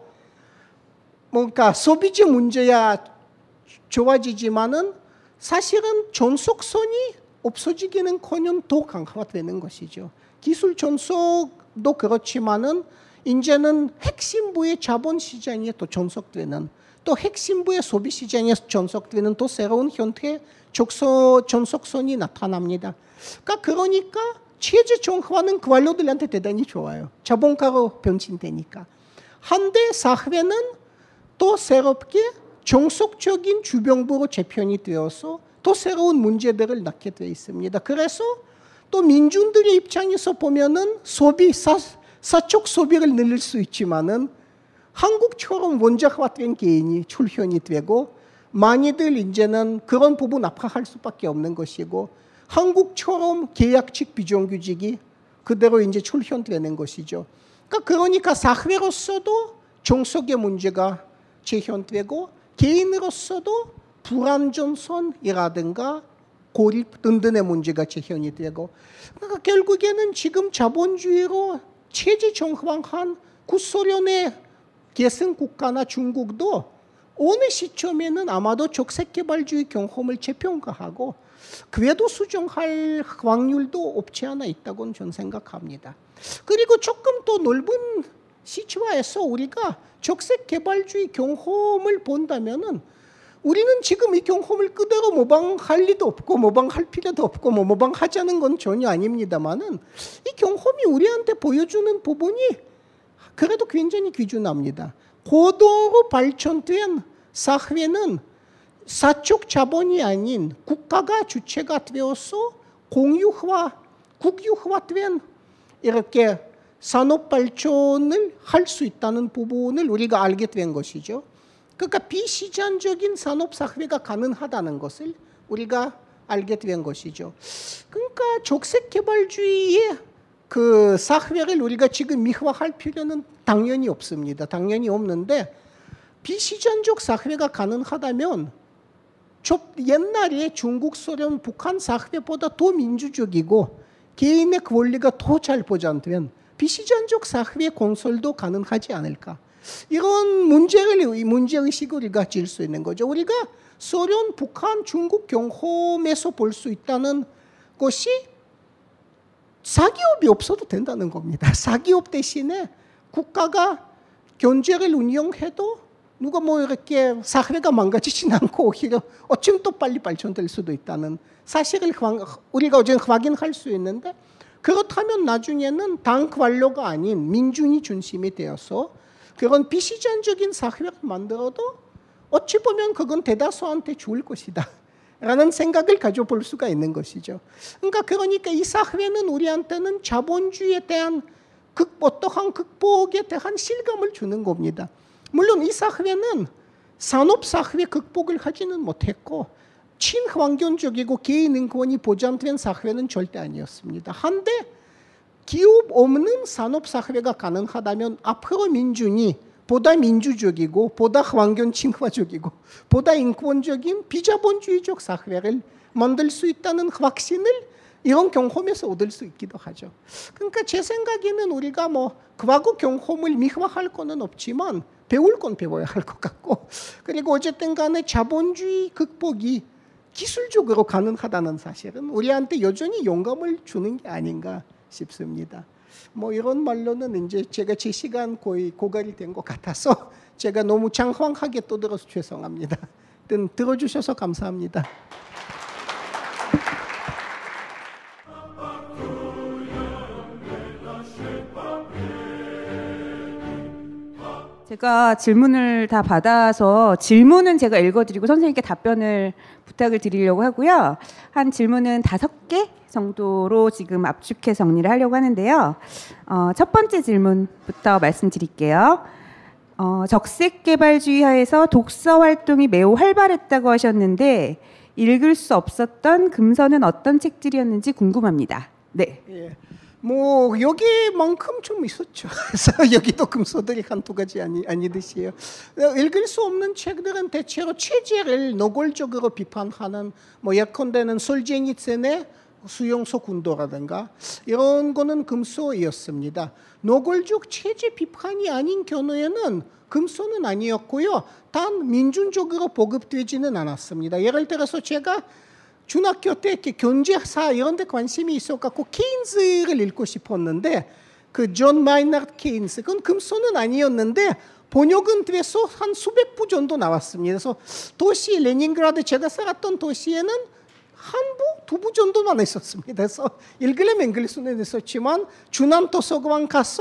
[SPEAKER 5] 뭔가 소비재 문제야 좋아지지만은 사실은 전속선이 없어지기는커녕 더 강화되는 것이죠. 기술 전속도 그렇지만은 이제는 핵심부의 자본 시장에 또 전속되는 또 핵심부의 소비 시장에 전속되는 또 새로운 형태의 전속선이 나타납니다. 그러니까, 그러니까 체제 정화는 그 관료들한테 대단히 좋아요. 자본가로 변신되니까. 한데 사회는 또 새롭게 정속적인 주병부로 재편이 되어서 또 새로운 문제들을 낳게 되어 있습니다. 그래서 또 민중들의 입장에서 보면은 소비, 사, 사적 소비를 늘릴 수 있지만은 한국처럼 원자화된 개인이 출현이 되고 많이들 이제는 그런 부분 압박할 수밖에 없는 것이고 한국처럼 계약직 비정규직이 그대로 이제 출현되는 것이죠. 그러니까, 그러니까 사회로서도 정속의 문제가 재현되고 개인으로서도 불안전선이라든가 고립 등등의 문제가 재현이 되고 그러니까 결국에는 지금 자본주의로 체제 정황한 구소련의 계승 국가나 중국도 어느 시점에는 아마도 적색개발주의 경험을 재평가하고 궤도 수정할 확률도 없지 않아 있다고는 저는 생각합니다. 그리고 조금 더 넓은 시차에서 우리가 적색개발주의 경험을 본다면은 우리는 지금 이 경험을 그대로 모방할 리도 없고 모방할 필요도 없고 뭐 모방하자는 건 전혀 아닙니다만은 이 경험이 우리한테 보여주는 부분이 그래도 굉장히 귀중합니다. 고도로 발전된 사회는 사적 자본이 아닌 국가가 주체가 되어서 공유화, 국유화된 이렇게 산업 발전을 할 수 있다는 부분을 우리가 알게 된 것이죠. 그러니까 비시장적인 산업 사회가 가능하다는 것을 우리가 알게 된 것이죠. 그러니까 적색 개발주의의 그 사회를 우리가 지금 미화할 필요는 당연히 없습니다. 당연히 없는데 비시장적 사회가 가능하다면 옛날에 중국, 소련, 북한 사회보다 더 민주적이고 개인의 권리가 더 잘 보장된 비시장적 사회의 건설도 가능하지 않을까. 이런 문제를, 문제의식을 우리가 질 수 있는 거죠. 우리가 소련, 북한, 중국 경험에서 볼 수 있다는 것이 사기업이 없어도 된다는 겁니다. 사기업 대신에 국가가 경제를 운영해도 누가 뭐 이렇게 사회가 망가지진 않고 오히려 어쩌면 또 빨리 발전될 수도 있다는 사실을 우리가 어제 확인할 수 있는데 그렇다면 나중에는 당 관료가 아닌 민중이 중심이 되어서 그런 비시장적인 사회를 만들어도 어찌 보면 그건 대다수한테 좋을 것이다 라는 생각을 가져볼 수가 있는 것이죠. 그러니까 그러니까 이 사회는 우리한테는 자본주의에 대한 극, 어떠한 극복에 대한 실감을 주는 겁니다. 물론 이 사회는 산업사회 극복을 하지는 못했고 친환경적이고 개인 인권이 보장된 사회는 절대 아니었습니다. 한데 기업 없는 산업사회가 가능하다면 앞으로 민중이 보다 민주적이고 보다 환경 친화적이고 보다 인권적인 비자본주의적 사회를 만들 수 있다는 확신을 이런 경험에서 얻을 수 있기도 하죠. 그러니까 제 생각에는 우리가 뭐 과거 경험을 미화할 거는 없지만 배울 건 배워야 할 것 같고, 그리고 어쨌든 간에 자본주의 극복이 기술적으로 가능하다는 사실은 우리한테 여전히 영감을 주는 게 아닌가 싶습니다. 뭐 이런 말로는 이제 제가 제 시간 거의 고갈이 된 것 같아서 제가 너무 장황하게 떠들어서 죄송합니다. 하여튼 들어주셔서 감사합니다.
[SPEAKER 6] 제가 질문을 다 받아서 질문은 제가 읽어드리고 선생님께 답변을 부탁을 드리려고 하고요. 한 질문은 다섯 개 정도로 지금 압축해 정리를 하려고 하는데요. 어, 첫 번째 질문부터 말씀드릴게요. 어, 적색개발주의 하에서 독서 활동이 매우 활발했다고 하셨는데 읽을 수 없었던 금서는 어떤 책들이었는지 궁금합니다. 네.
[SPEAKER 5] 예. 뭐 여기만큼 좀 있었죠. 그래서 여기도 금서들이 한두 가지 아니 아니듯이요. 읽을 수 없는 책들은 대체로 체제를 노골적으로 비판하는 뭐 예컨대는 솔제니츠의 수용소 군도라든가 이런 거는 금서이었습니다. 노골적 체제 비판이 아닌 경우에는 금서는 아니었고요. 단 민중적으로 보급되지는 않았습니다. 예를 들어서 제가 중학교 때 이렇게 경제사 이런 데 관심이 있어갖고 케인즈를 읽고 싶었는데 그 존 마이너드 케인스 그건 금서는 아니었는데 번역은 돼서 한 수백 부 정도 나왔습니다. 그래서 도시 레닌그라드 제가 살았던 도시에는 한 부, 두 부 정도만 있었습니다. 그래서 읽으려면 읽을 수는 있었지만 중앙도서관 가서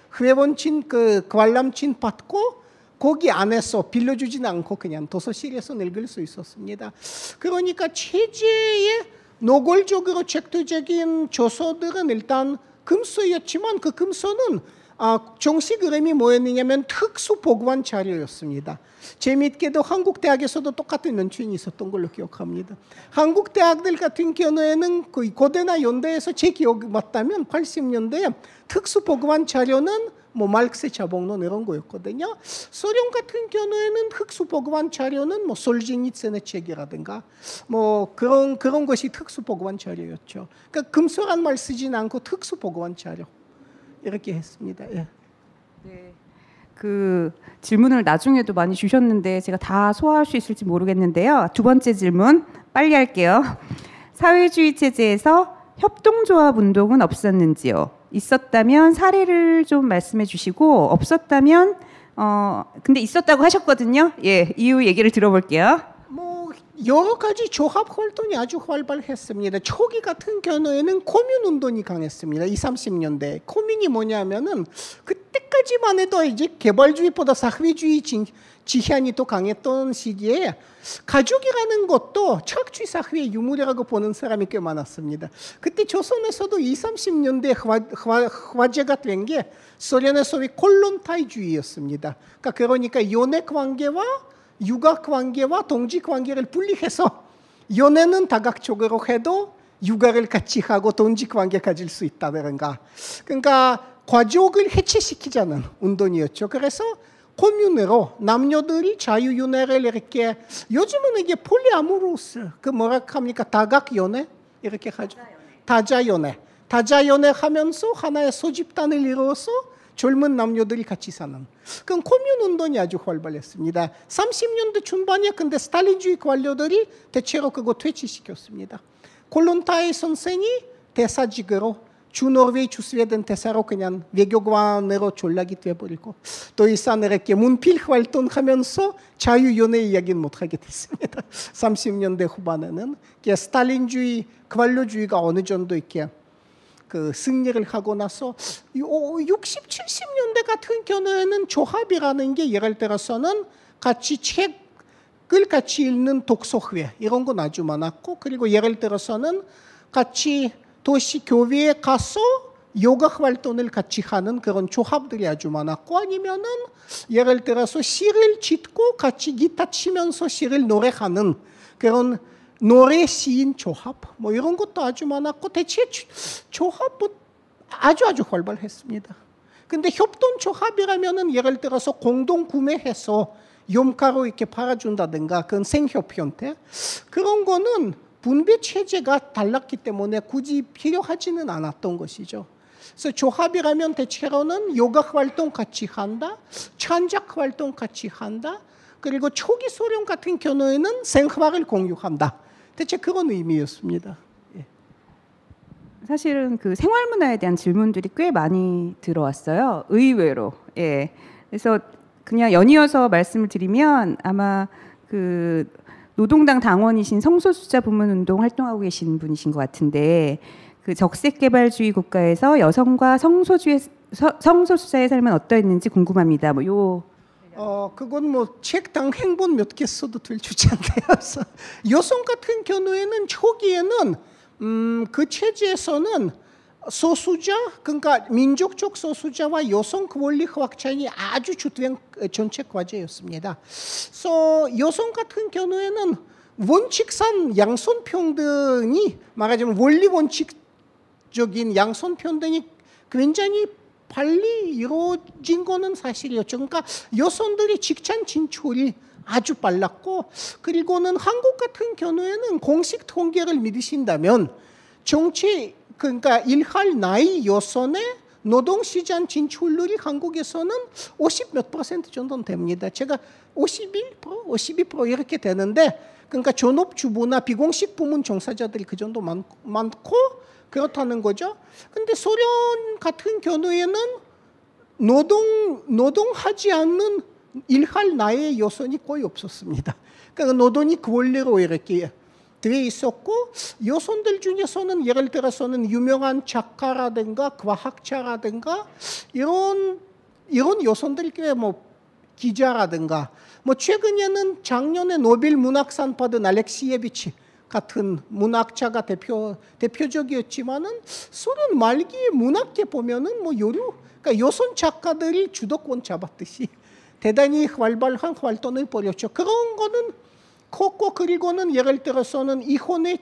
[SPEAKER 5] 회원증 그 관람증 받고 거기 안에서 빌려주지는 않고 그냥 도서실에서 읽을 수 있었습니다. 그러니까 체제의 노골적으로 책도적인 저서들은 일단 금서였지만 그 금서는 아, 정식 이름이 뭐였느냐면 특수보관 자료였습니다. 재미있게도 한국 대학에서도 똑같은 연출이 있었던 걸로 기억합니다. 한국 대학들 같은 경우에는 그 고대나 연대에서 제 기억이 맞다면 팔십 년대에 특수보관 자료는 뭐 말크스 자본론 이런 거였거든요. 소련 같은 경우에는 특수보관 자료는 뭐 솔제니츠의 책이라든가 뭐 그런 그런 것이 특수보관 자료였죠. 그러니까 금서란 말 쓰진 않고 특수보관 자료 이렇게 했습니다. 예.
[SPEAKER 6] 네. 그 질문을 나중에도 많이 주셨는데 제가 다 소화할 수 있을지 모르겠는데요. 두 번째 질문 빨리 할게요. 사회주의 체제에서 협동조합 운동은 없었는지요? 있었다면 사례를 좀 말씀해 주시고 없었다면 어 근데 있었다고 하셨거든요. 예, 이유 얘기를 들어볼게요.
[SPEAKER 5] 뭐 여러 가지 조합 활동이 아주 활발했습니다. 초기 같은 경우에는 코뮌 운동이 강했습니다. 이십, 삼십 년대. 코뮌이 뭐냐면은 그때까지만 해도 이제 개발주의보다 사회주의 지향이 더 강했던 시기에 가족이라는 것도 철학주의 사회의 유물이라고 보는 사람이 꽤 많았습니다. 그때 조선에서도 이십, 삼십 년대 화, 화, 화제가 된 게 소련의 소위 콜론타이주의였습니다. 그러니까, 그러니까 연애 관계와 육아 관계와 동지 관계를 분리해서 연애는 다각적으로 해도 육아를 같이 하고 동지 관계 가질 수 있다든가. 그러니까 가족을 해체시키자는 운동이었죠. 그래서 코뮌으로 남녀들이 자유연애를 이렇게 요즘은 이게 폴리아모로스 그 뭐라 합니까 다각 연애 이렇게 하죠. 다자연애. 다자연애 하면서 하나의 소집단을 이루어서 젊은 남녀들이 같이 사는. 그럼 코뮌 운동이 아주 활발했습니다. 삼십 년대 중반에 근데 스탈린주의 관료들이 대체로 그거 퇴치시켰습니다. 콜론타이 선생이 대사직으로 주노르웨이 주스웨덴 대사로 그냥 외교관으로 전락이 되어버리고 더 이상 이렇게 문필 활동하면서 자유연애 이야기는 못하게 됐습니다. 삼십 년대 후반에는 스탈린주의 관료주의가 어느 정도 이렇게 그 승리를 하고 나서 육십, 칠십 년대 같은 경우에는 조합이라는 게 예를 들어서는 같이 책을 같이 읽는 독서회 이런 건 아주 많았고, 그리고 예를 들어서는 같이 도시 교회에 가서 요가 활동을 같이 하는 그런 조합들이 아주 많았고, 아니면은 예를 들어서 시를 짓고 같이 기타 치면서 시를 노래하는 그런 노래 시인 조합 뭐 이런 것도 아주 많았고, 대체 조합은 아주 아주 활발했습니다. 근데 협동 조합이라면은 예를 들어서 공동 구매해서 염가로 이렇게 팔아준다든가 그런 생협 형태 그런 거는 분배 체제가 달랐기 때문에 굳이 필요하지는 않았던 것이죠. 그래서 조합이라면 대체로는 요가 활동 같이 한다, 찬작 활동 같이 한다, 그리고 초기 소련 같은 경우에는 생활을 공유한다. 대체 그런 의미였습니다. 예.
[SPEAKER 6] 사실은 그 생활 문화에 대한 질문들이 꽤 많이 들어왔어요. 의외로. 예. 그래서 그냥 연이어서 말씀을 드리면 아마 그 노동당 당원이신 성소수자 부문 운동 활동하고 계신 분이신 것 같은데, 그 적색개발주의 국가에서 여성과 성소주의, 서, 성소수자의 삶은 어떠했는지 궁금합니다. 뭐 요.
[SPEAKER 5] 어 그건 뭐 책당 행본 몇 개 써도 될 주제인데요. 여성 같은 경우에는 초기에는 음, 그 체제에서는 소수자, 그러니까 민족적 소수자와 여성 권리 확장이 아주 주된 정책 과제였습니다. 그래서 여성 같은 경우에는 원칙상 양손평등이 말하자면 원리 원칙적인 양손평등이 굉장히 빨리 이루어진 거는 사실이었죠. 그러니까 여성들이 직장 진출이 아주 빨랐고, 그리고는 한국 같은 경우에는 공식 통계를 믿으신다면 정치 그러니까 일할 나이 여성의 노동시장 진출률이 한국에서는 오십 몇 퍼센트 정도는 됩니다. 제가 오십일 퍼센트, 오십이 퍼센트 이렇게 되는데, 그러니까 전업주부나 비공식 부문 종사자들이 그 정도 많, 많고 그렇다는 거죠. 근데 소련 같은 경우에는 노동, 노동하지 않는 일할 나이의 여성이 거의 없었습니다. 그러니까 노동이 권리로 이렇게 되어 있었고, 여성들 중에서는 예를 들어서는 유명한 작가라든가 과학자라든가 이런 이런 여성들이 꽤 뭐 기자라든가 뭐 최근에는 작년에 노벨 문학상 받은 알렉시예비치 같은 문학자가 대표 대표적이었지만은 소련 말기의 문학계 보면은 뭐 여류 그러니까 여성 작가들이 주도권 잡았듯이 대단히 활발한 활동을 벌였죠. 그런 거는 컸고, 그리고는 예를 들어서는 이혼의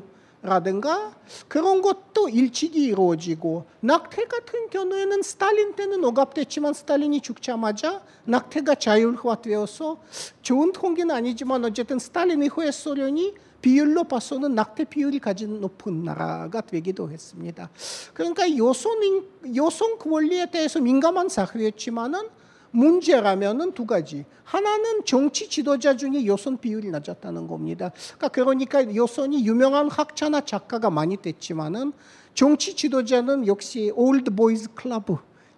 [SPEAKER 5] 자유라든가 그런 것도 일찍이 이루어지고, 낙태 같은 경우에는 스탈린 때는 억압됐지만 스탈린이 죽자마자 낙태가 자율화되어서 좋은 통계는 아니지만 어쨌든 스탈린 이후에 소련이 비율로 봐서는 낙태 비율이 가진 높은 나라가 되기도 했습니다. 그러니까 여성, 여성 권리에 대해서 민감한 사회였지만은 문제라면은 두 가지. 하나는 정치 지도자 중에 여성 비율이 낮았다는 겁니다. 그러니까, 그러니까 여성이 유명한 학자나 작가가 많이 됐지만은 정치 지도자는 역시 올드 보이즈 클럽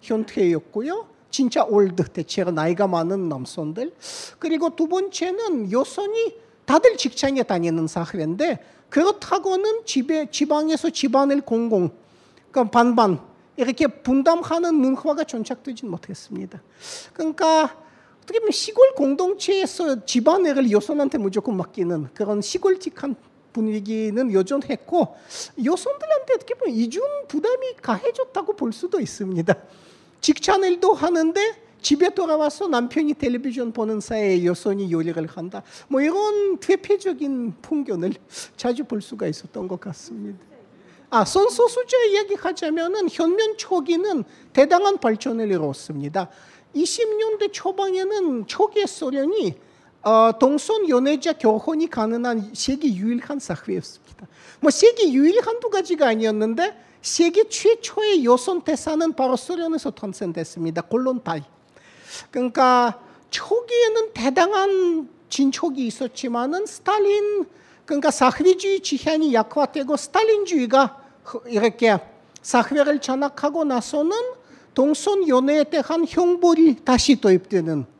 [SPEAKER 5] 형태였고요. 진짜 올드, 대체로 나이가 많은 남성들. 그리고 두 번째는 여성이 다들 직장에 다니는 사회인데, 그렇다고는 집에 지방에서 집안을 공공, 그러니까 반반 이렇게 분담하는 문화가 정착되지 못했습니다. 그러니까 어떻게 보면 시골 공동체에서 집안일을 여성한테 무조건 맡기는 그런 시골직한 분위기는 여전했고, 여성들한테 어떻게 보면 이중 부담이 가해졌다고 볼 수도 있습니다. 직장일도 하는데 집에 돌아와서 남편이 텔레비전 보는 사이에 여성이 요리를 한다. 뭐 이런 대표적인 풍경을 자주 볼 수가 있었던 것 같습니다. 아, 성소수자 이야기하자면은 현면 초기는 대단한 발전을 이루었습니다. 이십 년대 초반에는 초기 소련이 어, 동성 연애자 결혼이 가능한 세계 유일한 사회였습니다. 뭐 세계 유일한 두 가지가 아니었는데 세계 최초의 여성 대사는 바로 소련에서 탄생됐습니다. 골론타이. 그러니까 초기에는 대단한 진척이 있었지만은 스탈린 그러니까 사회주의 지향이 약화되고 스탈린주의가 이렇게 사회를 장악하고 나서는 동성 연애에 대한 형벌이 다시 도입되는,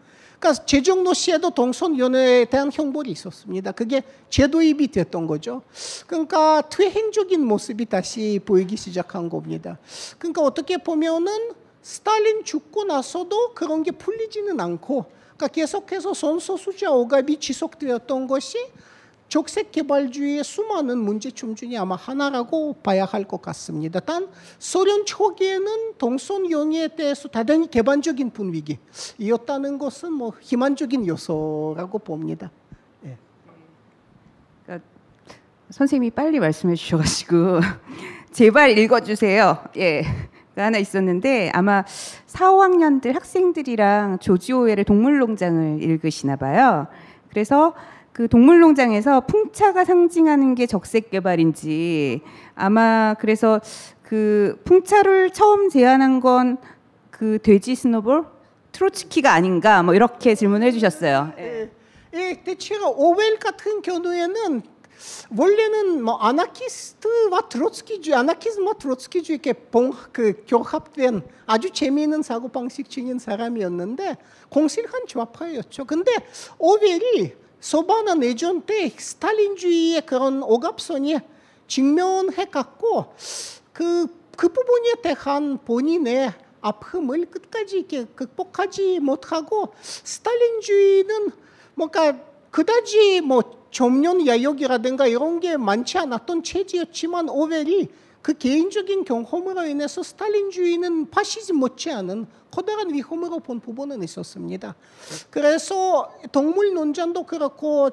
[SPEAKER 5] 그러니까 제정노 시에도 동성연애에 대한 형벌이 있었습니다. 그게 제도입이 됐던 거죠. 그러니까 퇴행적인 모습이 다시 보이기 시작한 겁니다. 그러니까 어떻게 보면은 스탈린 죽고 나서도 그런 게 풀리지는 않고, 그러니까 계속해서 선소수자 억압이 지속되었던 것이 적색 개발주의의 수많은 문제점 중에 아마 하나라고 봐야 할 것 같습니다. 단 소련 초기에는 동성연애에 대해서 대단히 개방적인 분위기였다는 것은 뭐 희망적인 요소라고 봅니다. 예.
[SPEAKER 6] 그러니까 선생님이 빨리 말씀해 주셔가지고 제발 읽어주세요. 예. 하나 있었는데 아마 사, 오학년들 학생들이랑 조지 오웰의 동물농장을 읽으시나 봐요. 그래서 그 동물농장에서 풍차가 상징하는 게 적색 개발인지, 아마 그래서 그 풍차를 처음 제안한 건 그 돼지 스노볼 트로츠키가 아닌가, 뭐 이렇게 질문을 해주셨어요.
[SPEAKER 5] 예. 예, 대체로 오웰 같은 경우에는 원래는 뭐 아나키스트와 트로츠키주의, 아나키즘과 트로츠키주의 이렇게 봉, 그 결합된 아주 재미있는 사고 방식 중인 사람이었는데 공실한 좌파였죠. 근데 오웰이 소바나 내전 때 스탈린주의의 그런 억압선이 직면해갖고 그, 그 부분에 대한 본인의 아픔을 끝까지 이렇게 극복하지 못하고, 스탈린주의는 뭔가 그다지 뭐 점령 야욕이라든가 이런 게 많지 않았던 체제였지만 오웰이 그 개인적인 경험으로 인해서 스탈린주의는 파시즘 못지않은 커다란 위험으로 본 부분은 있었습니다. 그래서 동물농장도 그렇고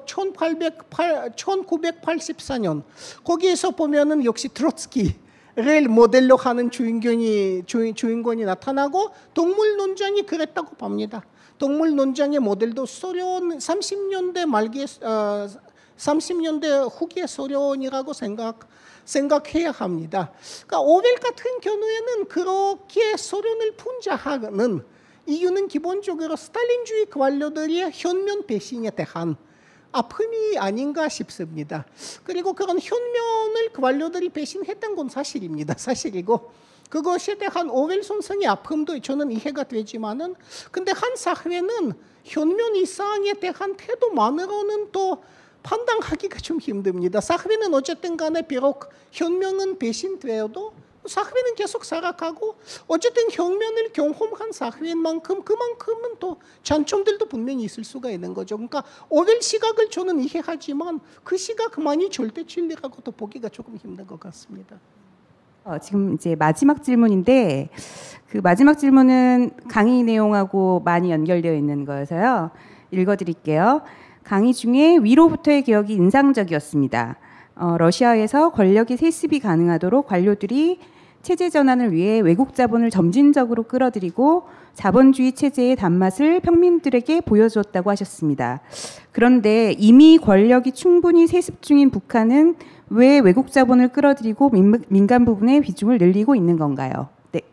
[SPEAKER 5] 천구백팔십사 년 거기에서 보면은 역시 트로츠키를 모델로 하는 주인공이 주인, 주인공이 나타나고, 동물농장이 그랬다고 봅니다. 동물농장의 모델도 소련 삼십 년대 말기 어, 삼십 년대 후기의 소련이라고 생각. 생각해야 합니다. 그러니까 오웰 같은 경우에는 그렇게 소련을 풍자하는 이유는 기본적으로 스탈린주의 관료들의 현면 배신에 대한 아픔이 아닌가 싶습니다. 그리고 그런 현면을 관료들이 배신했던 건 사실입니다. 사실이고, 그것에 대한 오웰 선생의 아픔도 저는 이해가 되지만은, 근데 한 사회는 현면 이상에 대한 태도만으로는 또 판단하기가 좀 힘듭니다. 사회는 어쨌든 간에 비록 혁명은 배신되어도 사회는 계속 살아가고, 어쨌든 혁명을 경험한 사회인 만큼 그만큼은 또 장점들도 분명히 있을 수가 있는 거죠. 그러니까 오웰 시각을 저는 이해하지만 그 시각만이 절대 진리라고도 보기가 조금 힘든 것 같습니다.
[SPEAKER 6] 어, 지금 이제 마지막 질문인데, 그 마지막 질문은 강의 내용하고 많이 연결되어 있는 거여서요. 읽어드릴게요. 강의 중에 위로부터의 개혁이 인상적이었습니다. 어, 러시아에서 권력이 세습이 가능하도록 관료들이 체제 전환을 위해 외국 자본을 점진적으로 끌어들이고 자본주의 체제의 단맛을 평민들에게 보여주었다고 하셨습니다. 그런데 이미 권력이 충분히 세습 중인 북한은 왜 외국 자본을 끌어들이고 민, 민간 부분의 비중을 늘리고 있는 건가요? 네.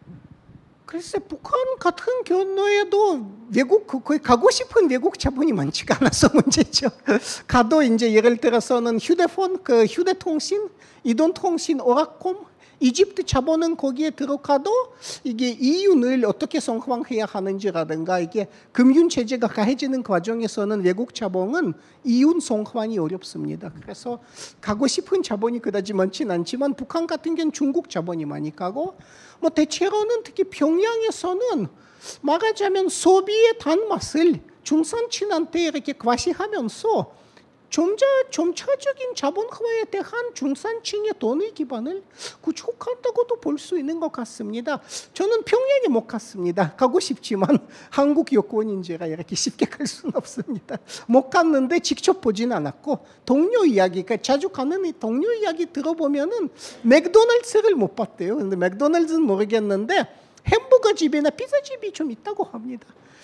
[SPEAKER 5] 글쎄, 북한 같은 경우에도 외국 거의 가고 싶은 외국 자본이 많지가 않아서 문제죠. 가도 이제 예를 들어서는 휴대폰, 그 휴대통신, 이동통신, 오락콤, 이집트 자본은 거기에 들어가도 이게 이윤을 어떻게 성황해야 하는지라든가, 이게 금융 체제가 가해지는 과정에서는 외국 자본은 이윤 성황이 어렵습니다. 그래서 가고 싶은 자본이 그다지 많지는 않지만, 북한 같은 경우는 중국 자본이 많이 가고, 뭐 대체로는 특히 평양에서는 말하자면 소비의 단맛을 중산층한테 이렇게 과시하면서 점차, 점차적인 자본화에 대한 중산층의 돈의 기반을 구축한다고도 볼 수 있는 것 같습니다. 저는 평양에 못 갔습니다. 가고 싶지만 한국 여권인지라 이렇게 쉽게 갈 수는 없습니다. 못 갔는데 직접 보진 않았고, 동료 이야기, 그러니까 자주 가는 이 동료 이야기 들어보면은 맥도날드를 못 봤대요. 근데 맥도날드는 모르겠는데 햄버거 집이나 피자 집이 좀 있다고 합니다.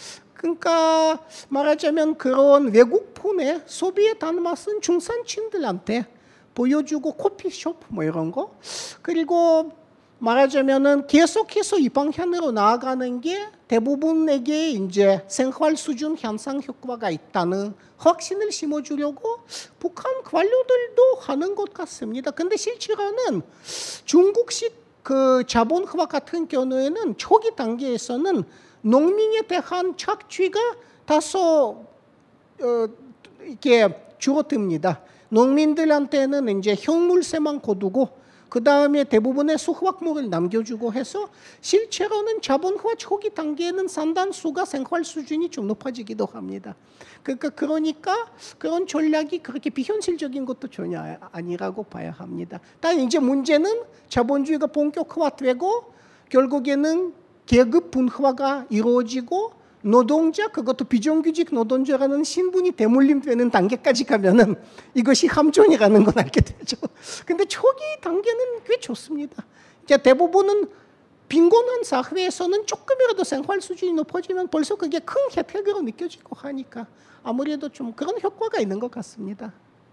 [SPEAKER 5] 그러니까 말하자면 그런 외국폰의 소비의 단맛은 중산층들한테 보여주고, 커피숍 뭐 이런 거, 그리고 말하자면은 계속해서 이 방향으로 나아가는 게 대부분에게 이제 생활 수준 향상 효과가 있다는 확신을 심어주려고 북한 관료들도 하는 것 같습니다. 근데 실제로는 중국식 그 자본화 같은 경우에는 초기 단계에서는 농민에 대한 착취가 다소 어, 이렇게 줄어듭니다. 농민들한테는 이제 형물세만 거두고 그 다음에 대부분의 수확물을 남겨주고 해서 실제로는 자본화 초기 단계에는 산단수가 생활 수준이 좀 높아지기도 합니다. 그러니까 그러니까 그런 전략이 그렇게 비현실적인 것도 전혀 아니라고 봐야 합니다. 단 이제 문제는 자본주의가 본격화되고 결국에는 계급 분화가 이루어지고 노동자, 그것도 비정규직 노동자라는 신분이 대물림되는 단계까지 가면은 이것이 함정이라는 건 알게 되죠. 근데 초기 단계는 꽤 좋습니다. 이제 대부분은 빈곤한 사회에서는 조금이라도 생활 수준이 높아지면 벌써 그게 큰 혜택으로 느껴지고 하니까 아무래도 좀 그런 효과가 있는 것 같습니다.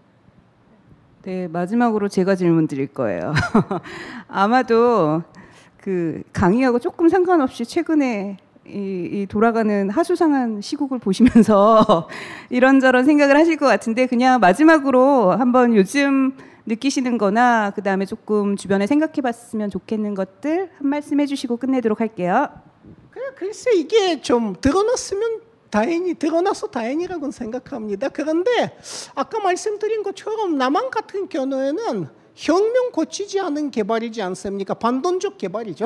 [SPEAKER 6] 네, 마지막으로 제가 질문 드릴 거예요. 아마도 그 강의하고 조금 상관없이 최근에 이, 이 돌아가는 하수상한 시국을 보시면서 이런저런 생각을 하실 것 같은데 그냥 마지막으로 한번 요즘 느끼시는 거나 그 다음에 조금 주변에 생각해 봤으면 좋겠는 것들 한 말씀 해주시고 끝내도록 할게요.
[SPEAKER 5] 글쎄 이게 좀 드러났으면 다행히 드러나서 다행이라고 생각합니다. 그런데 아까 말씀드린 것처럼 남한 같은 경우에는 혁명 거치지 않은 개발이지 않습니까? 반동적 개발이죠.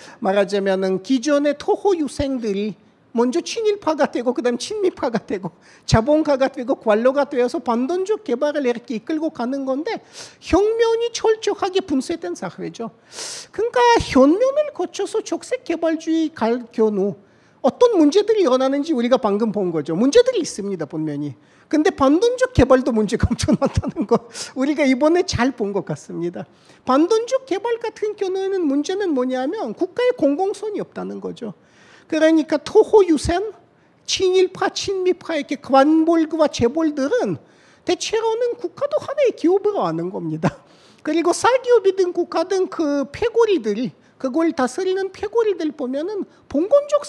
[SPEAKER 5] 말하자면은 기존의 토호 유생들이 먼저 친일파가 되고 그다음 친미파가 되고 자본가가 되고 관료가 되어서 반동적 개발을 이렇게 이끌고 가는 건데 혁명이 철저하게 분쇄된 사회죠. 그러니까 혁명을 거쳐서 적색 개발주의 갈 경우 어떤 문제들이 일어나는지 우리가 방금 본 거죠. 문제들이 있습니다, 분명히. 근데 반동적 개발도 문제가 엄청 많다는 거 우리가 이번에 잘 본 것 같습니다. 반동적 개발 같은 경우에는 문제는 뭐냐면 국가의 공공성이 없다는 거죠. 그러니까 토호 유생, 친일파, 친미파 이렇게 관볼과 재벌들은 대체로는 국가도 하나의 기업으로 아는 겁니다. 그리고 사기업이든 국가든 그 패고리들이 그걸 다스리는 패고리들 보면은 봉건적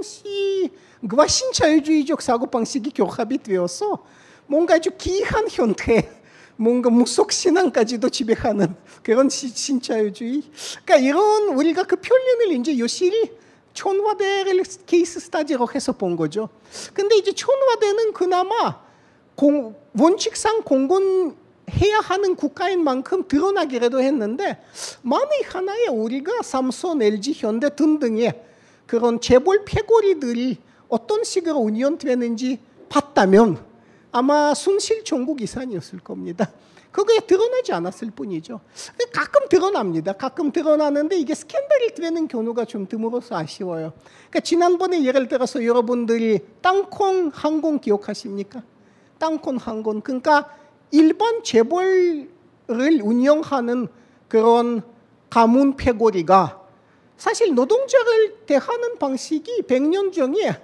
[SPEAKER 5] 사고방식과 신자유주의적 사고방식이 결합이 되어서 뭔가 아주 기이한 형태, 뭔가 무속신앙까지도 지배하는 그런 신자유주의. 그러니까 이런 우리가 그 편견을 이제 요실히 촌화대를 케이스 스타디로 해서 본 거죠. 근데 이제 촌화대는 그나마 공, 원칙상 공건 해야 하는 국가인 만큼 드러나기라도 했는데 만약 하나의 우리가 삼성, 엘지, 현대 등등의 그런 재벌 패고리들이 어떤 식으로 운영되는지 봤다면 아마 순실 전국 이산이었을 겁니다. 그게 드러나지 않았을 뿐이죠. 가끔 드러납니다. 가끔 드러나는데 이게 스캔들이 되는 경우가 좀 드물어서 아쉬워요. 그러니까 지난번에 예를 들어서 여러분들이 땅콩 항공 기억하십니까? 땅콩 항공. 그러니까 일반 재벌을 운영하는 그런 가문 패고리가 사실 노동자를 대하는 방식이 백 년 전에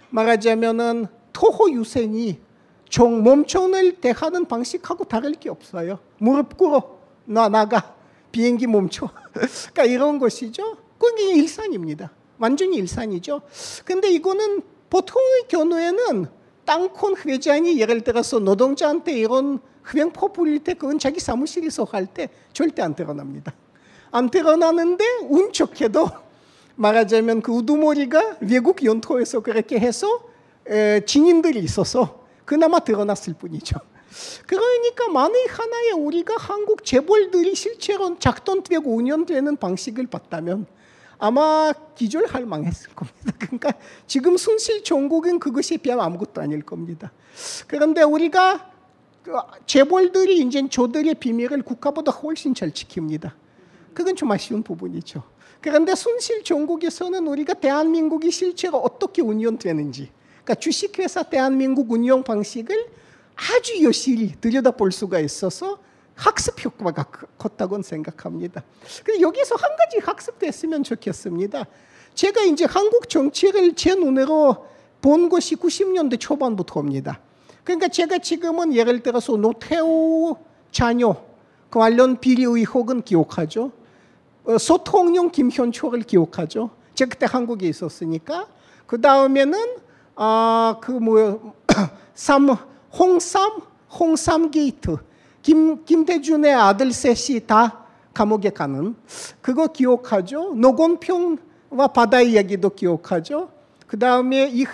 [SPEAKER 5] 말하자면은 토호 유생이 정 몸촌을 대하는 방식하고 다를 게 없어요. 무릎 꿇어 나 나가 비행기 멈춰. 그러니까 이런 것이죠. 그게 일산입니다. 완전히 일산이죠. 근데 이거는 보통의 경우에는 땅콩 회장이 예를 들어서 노동자한테 이런 횡포 불릴 때 그건 자기 사무실에서 할 때 절대 안 드러납니다. 안 드러나는데 운 좋게도 말하자면 그 우두머리가 외국 연토에서 그렇게 해서 에, 증인들이 있어서 그나마 드러났을 뿐이죠. 그러니까 만약 하나의 우리가 한국 재벌들이 실제로 작동되고 운영되는 방식을 봤다면 아마 기절할 망했을 겁니다. 그러니까 지금 순실 전국은 그것에 비하면 아무것도 아닐 겁니다. 그런데 우리가 재벌들이 이제 저들의 비밀을 국가보다 훨씬 잘 지킵니다. 그건 좀 아쉬운 부분이죠. 그런데 순실 전국에서는 우리가 대한민국이 실제로 어떻게 운영되는지, 그러니까 주식회사 대한민국 운영 방식을 아주 여실히 들여다볼 수가 있어서 학습 효과가 컸다고 생각합니다. 근데 여기서 한 가지 학습됐으면 좋겠습니다. 제가 이제 한국 정치를 제 눈으로 본 것이 구십 년대 초반부터입니다. 그러니까 제가 지금은 예를 들어서 노태우 자녀 관련 비리 의혹은 기억하죠. 어, 소통용 김현초를 기억하죠. 제가 그때 한국에 있었으니까. 그 다음에는 아, 그 뭐야 삼 홍삼 홍삼 게이트. 김 김대중의 아들 셋이 다 감옥에 가는 그거 기억하죠. 노건평과 바다 이야기도 기억하죠. 그 다음에 이후에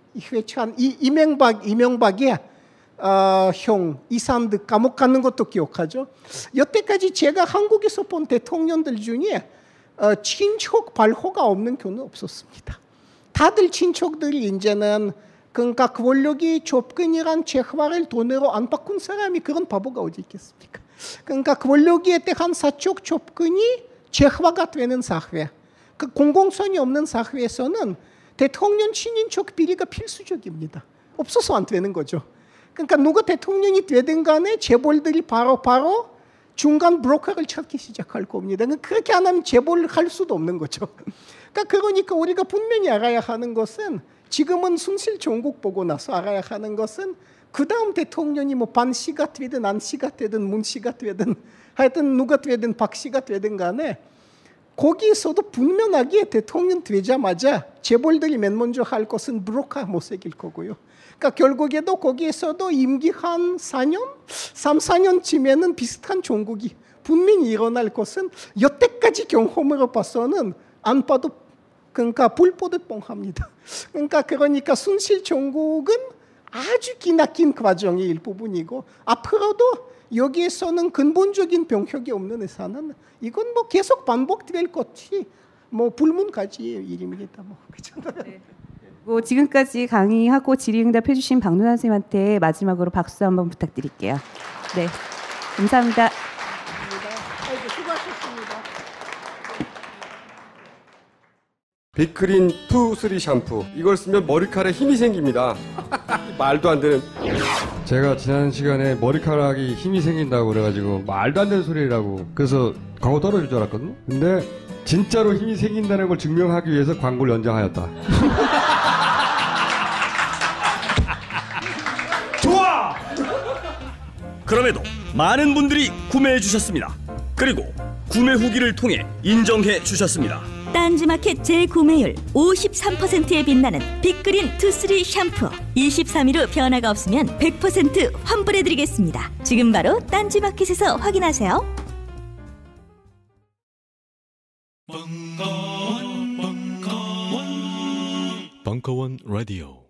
[SPEAKER 5] 회초한 이 이명박 이명박이 어, 형 이산득 감옥 가는 것도 기억하죠. 여태까지 제가 한국에서 본 대통령들 중에 어, 친척 발호가 없는 경우는 없었습니다. 다들 친척들이 이제는 그러니까 권력이 접근이란 재화를 돈으로 안 바꾼 사람이 그런 바보가 어디 있겠습니까? 그러니까 권력에 대한 사적 접근이 재화가 되는 사회, 그 공공성이 없는 사회에서는 대통령 친인척 비리가 필수적입니다. 없어서 안 되는 거죠. 그러니까 누가 대통령이 되든 간에 재벌들이 바로 바로 중간 브로커를 찾기 시작할 겁니다. 그렇게 안 하면 재벌을 할 수도 없는 거죠. 그러니까, 그러니까 우리가 분명히 알아야 하는 것은 지금은 순실 종국 보고 나서 알아야 하는 것은 그 다음 대통령이 뭐 반 씨가 되든 안 씨가 되든 문 씨가 되든 하여튼 누가 되든 박 씨가 되든 간에 거기에서도 분명하게 대통령 되자마자 재벌들이 맨 먼저 할 것은 브로커 못 새길 거고요. 그러니까 결국에도 거기에서도 임기 한 사 년, 삼, 사 년쯤에는 비슷한 종국이 분명히 일어날 것은 여태까지 경험으로 봐서는 안 봐도 그러니까 불 보듯 뻥합니다. 그러니까 그러니까 순실 종국은 아주 기나긴 과정의 일부분이고 앞으로도 여기에서는 근본적인 병역이 없는 이상은 이건 뭐 계속 반복될 것이 뭐 불문가지의 일입니다. 뭐 그렇죠.
[SPEAKER 6] 네. 뭐 지금까지 강의하고 질의응답 해주신 박노한 선생님한테 마지막으로 박수 한번 부탁드릴게요. 네, 감사합니다.
[SPEAKER 5] 아이고, 수고하셨습니다.
[SPEAKER 7] 빅그린 투, 쓰리 샴푸 이걸 쓰면 머리카락에 힘이 생깁니다. 말도 안 되는.
[SPEAKER 8] 제가 지난 시간에 머리카락이 힘이 생긴다고 그래가지고 말도 안 되는 소리라고 그래서 광고 떨어질 줄 알았거든요. 근데 진짜로 힘이 생긴다는 걸 증명하기 위해서 광고를 연장하였다.
[SPEAKER 9] 좋아! 그럼에도 많은 분들이 구매해 주셨습니다. 그리고 구매 후기를 통해 인정해 주셨습니다.
[SPEAKER 10] 딴지마켓 재구매율 오십삼 퍼센트에 빛나는 빅그린 투, 쓰리 샴푸 이십삼 일 후 변화가 없으면 백 퍼센트 환불해드리겠습니다. 지금 바로 딴지마켓에서 확인하세요.
[SPEAKER 1] 벙커원 라디오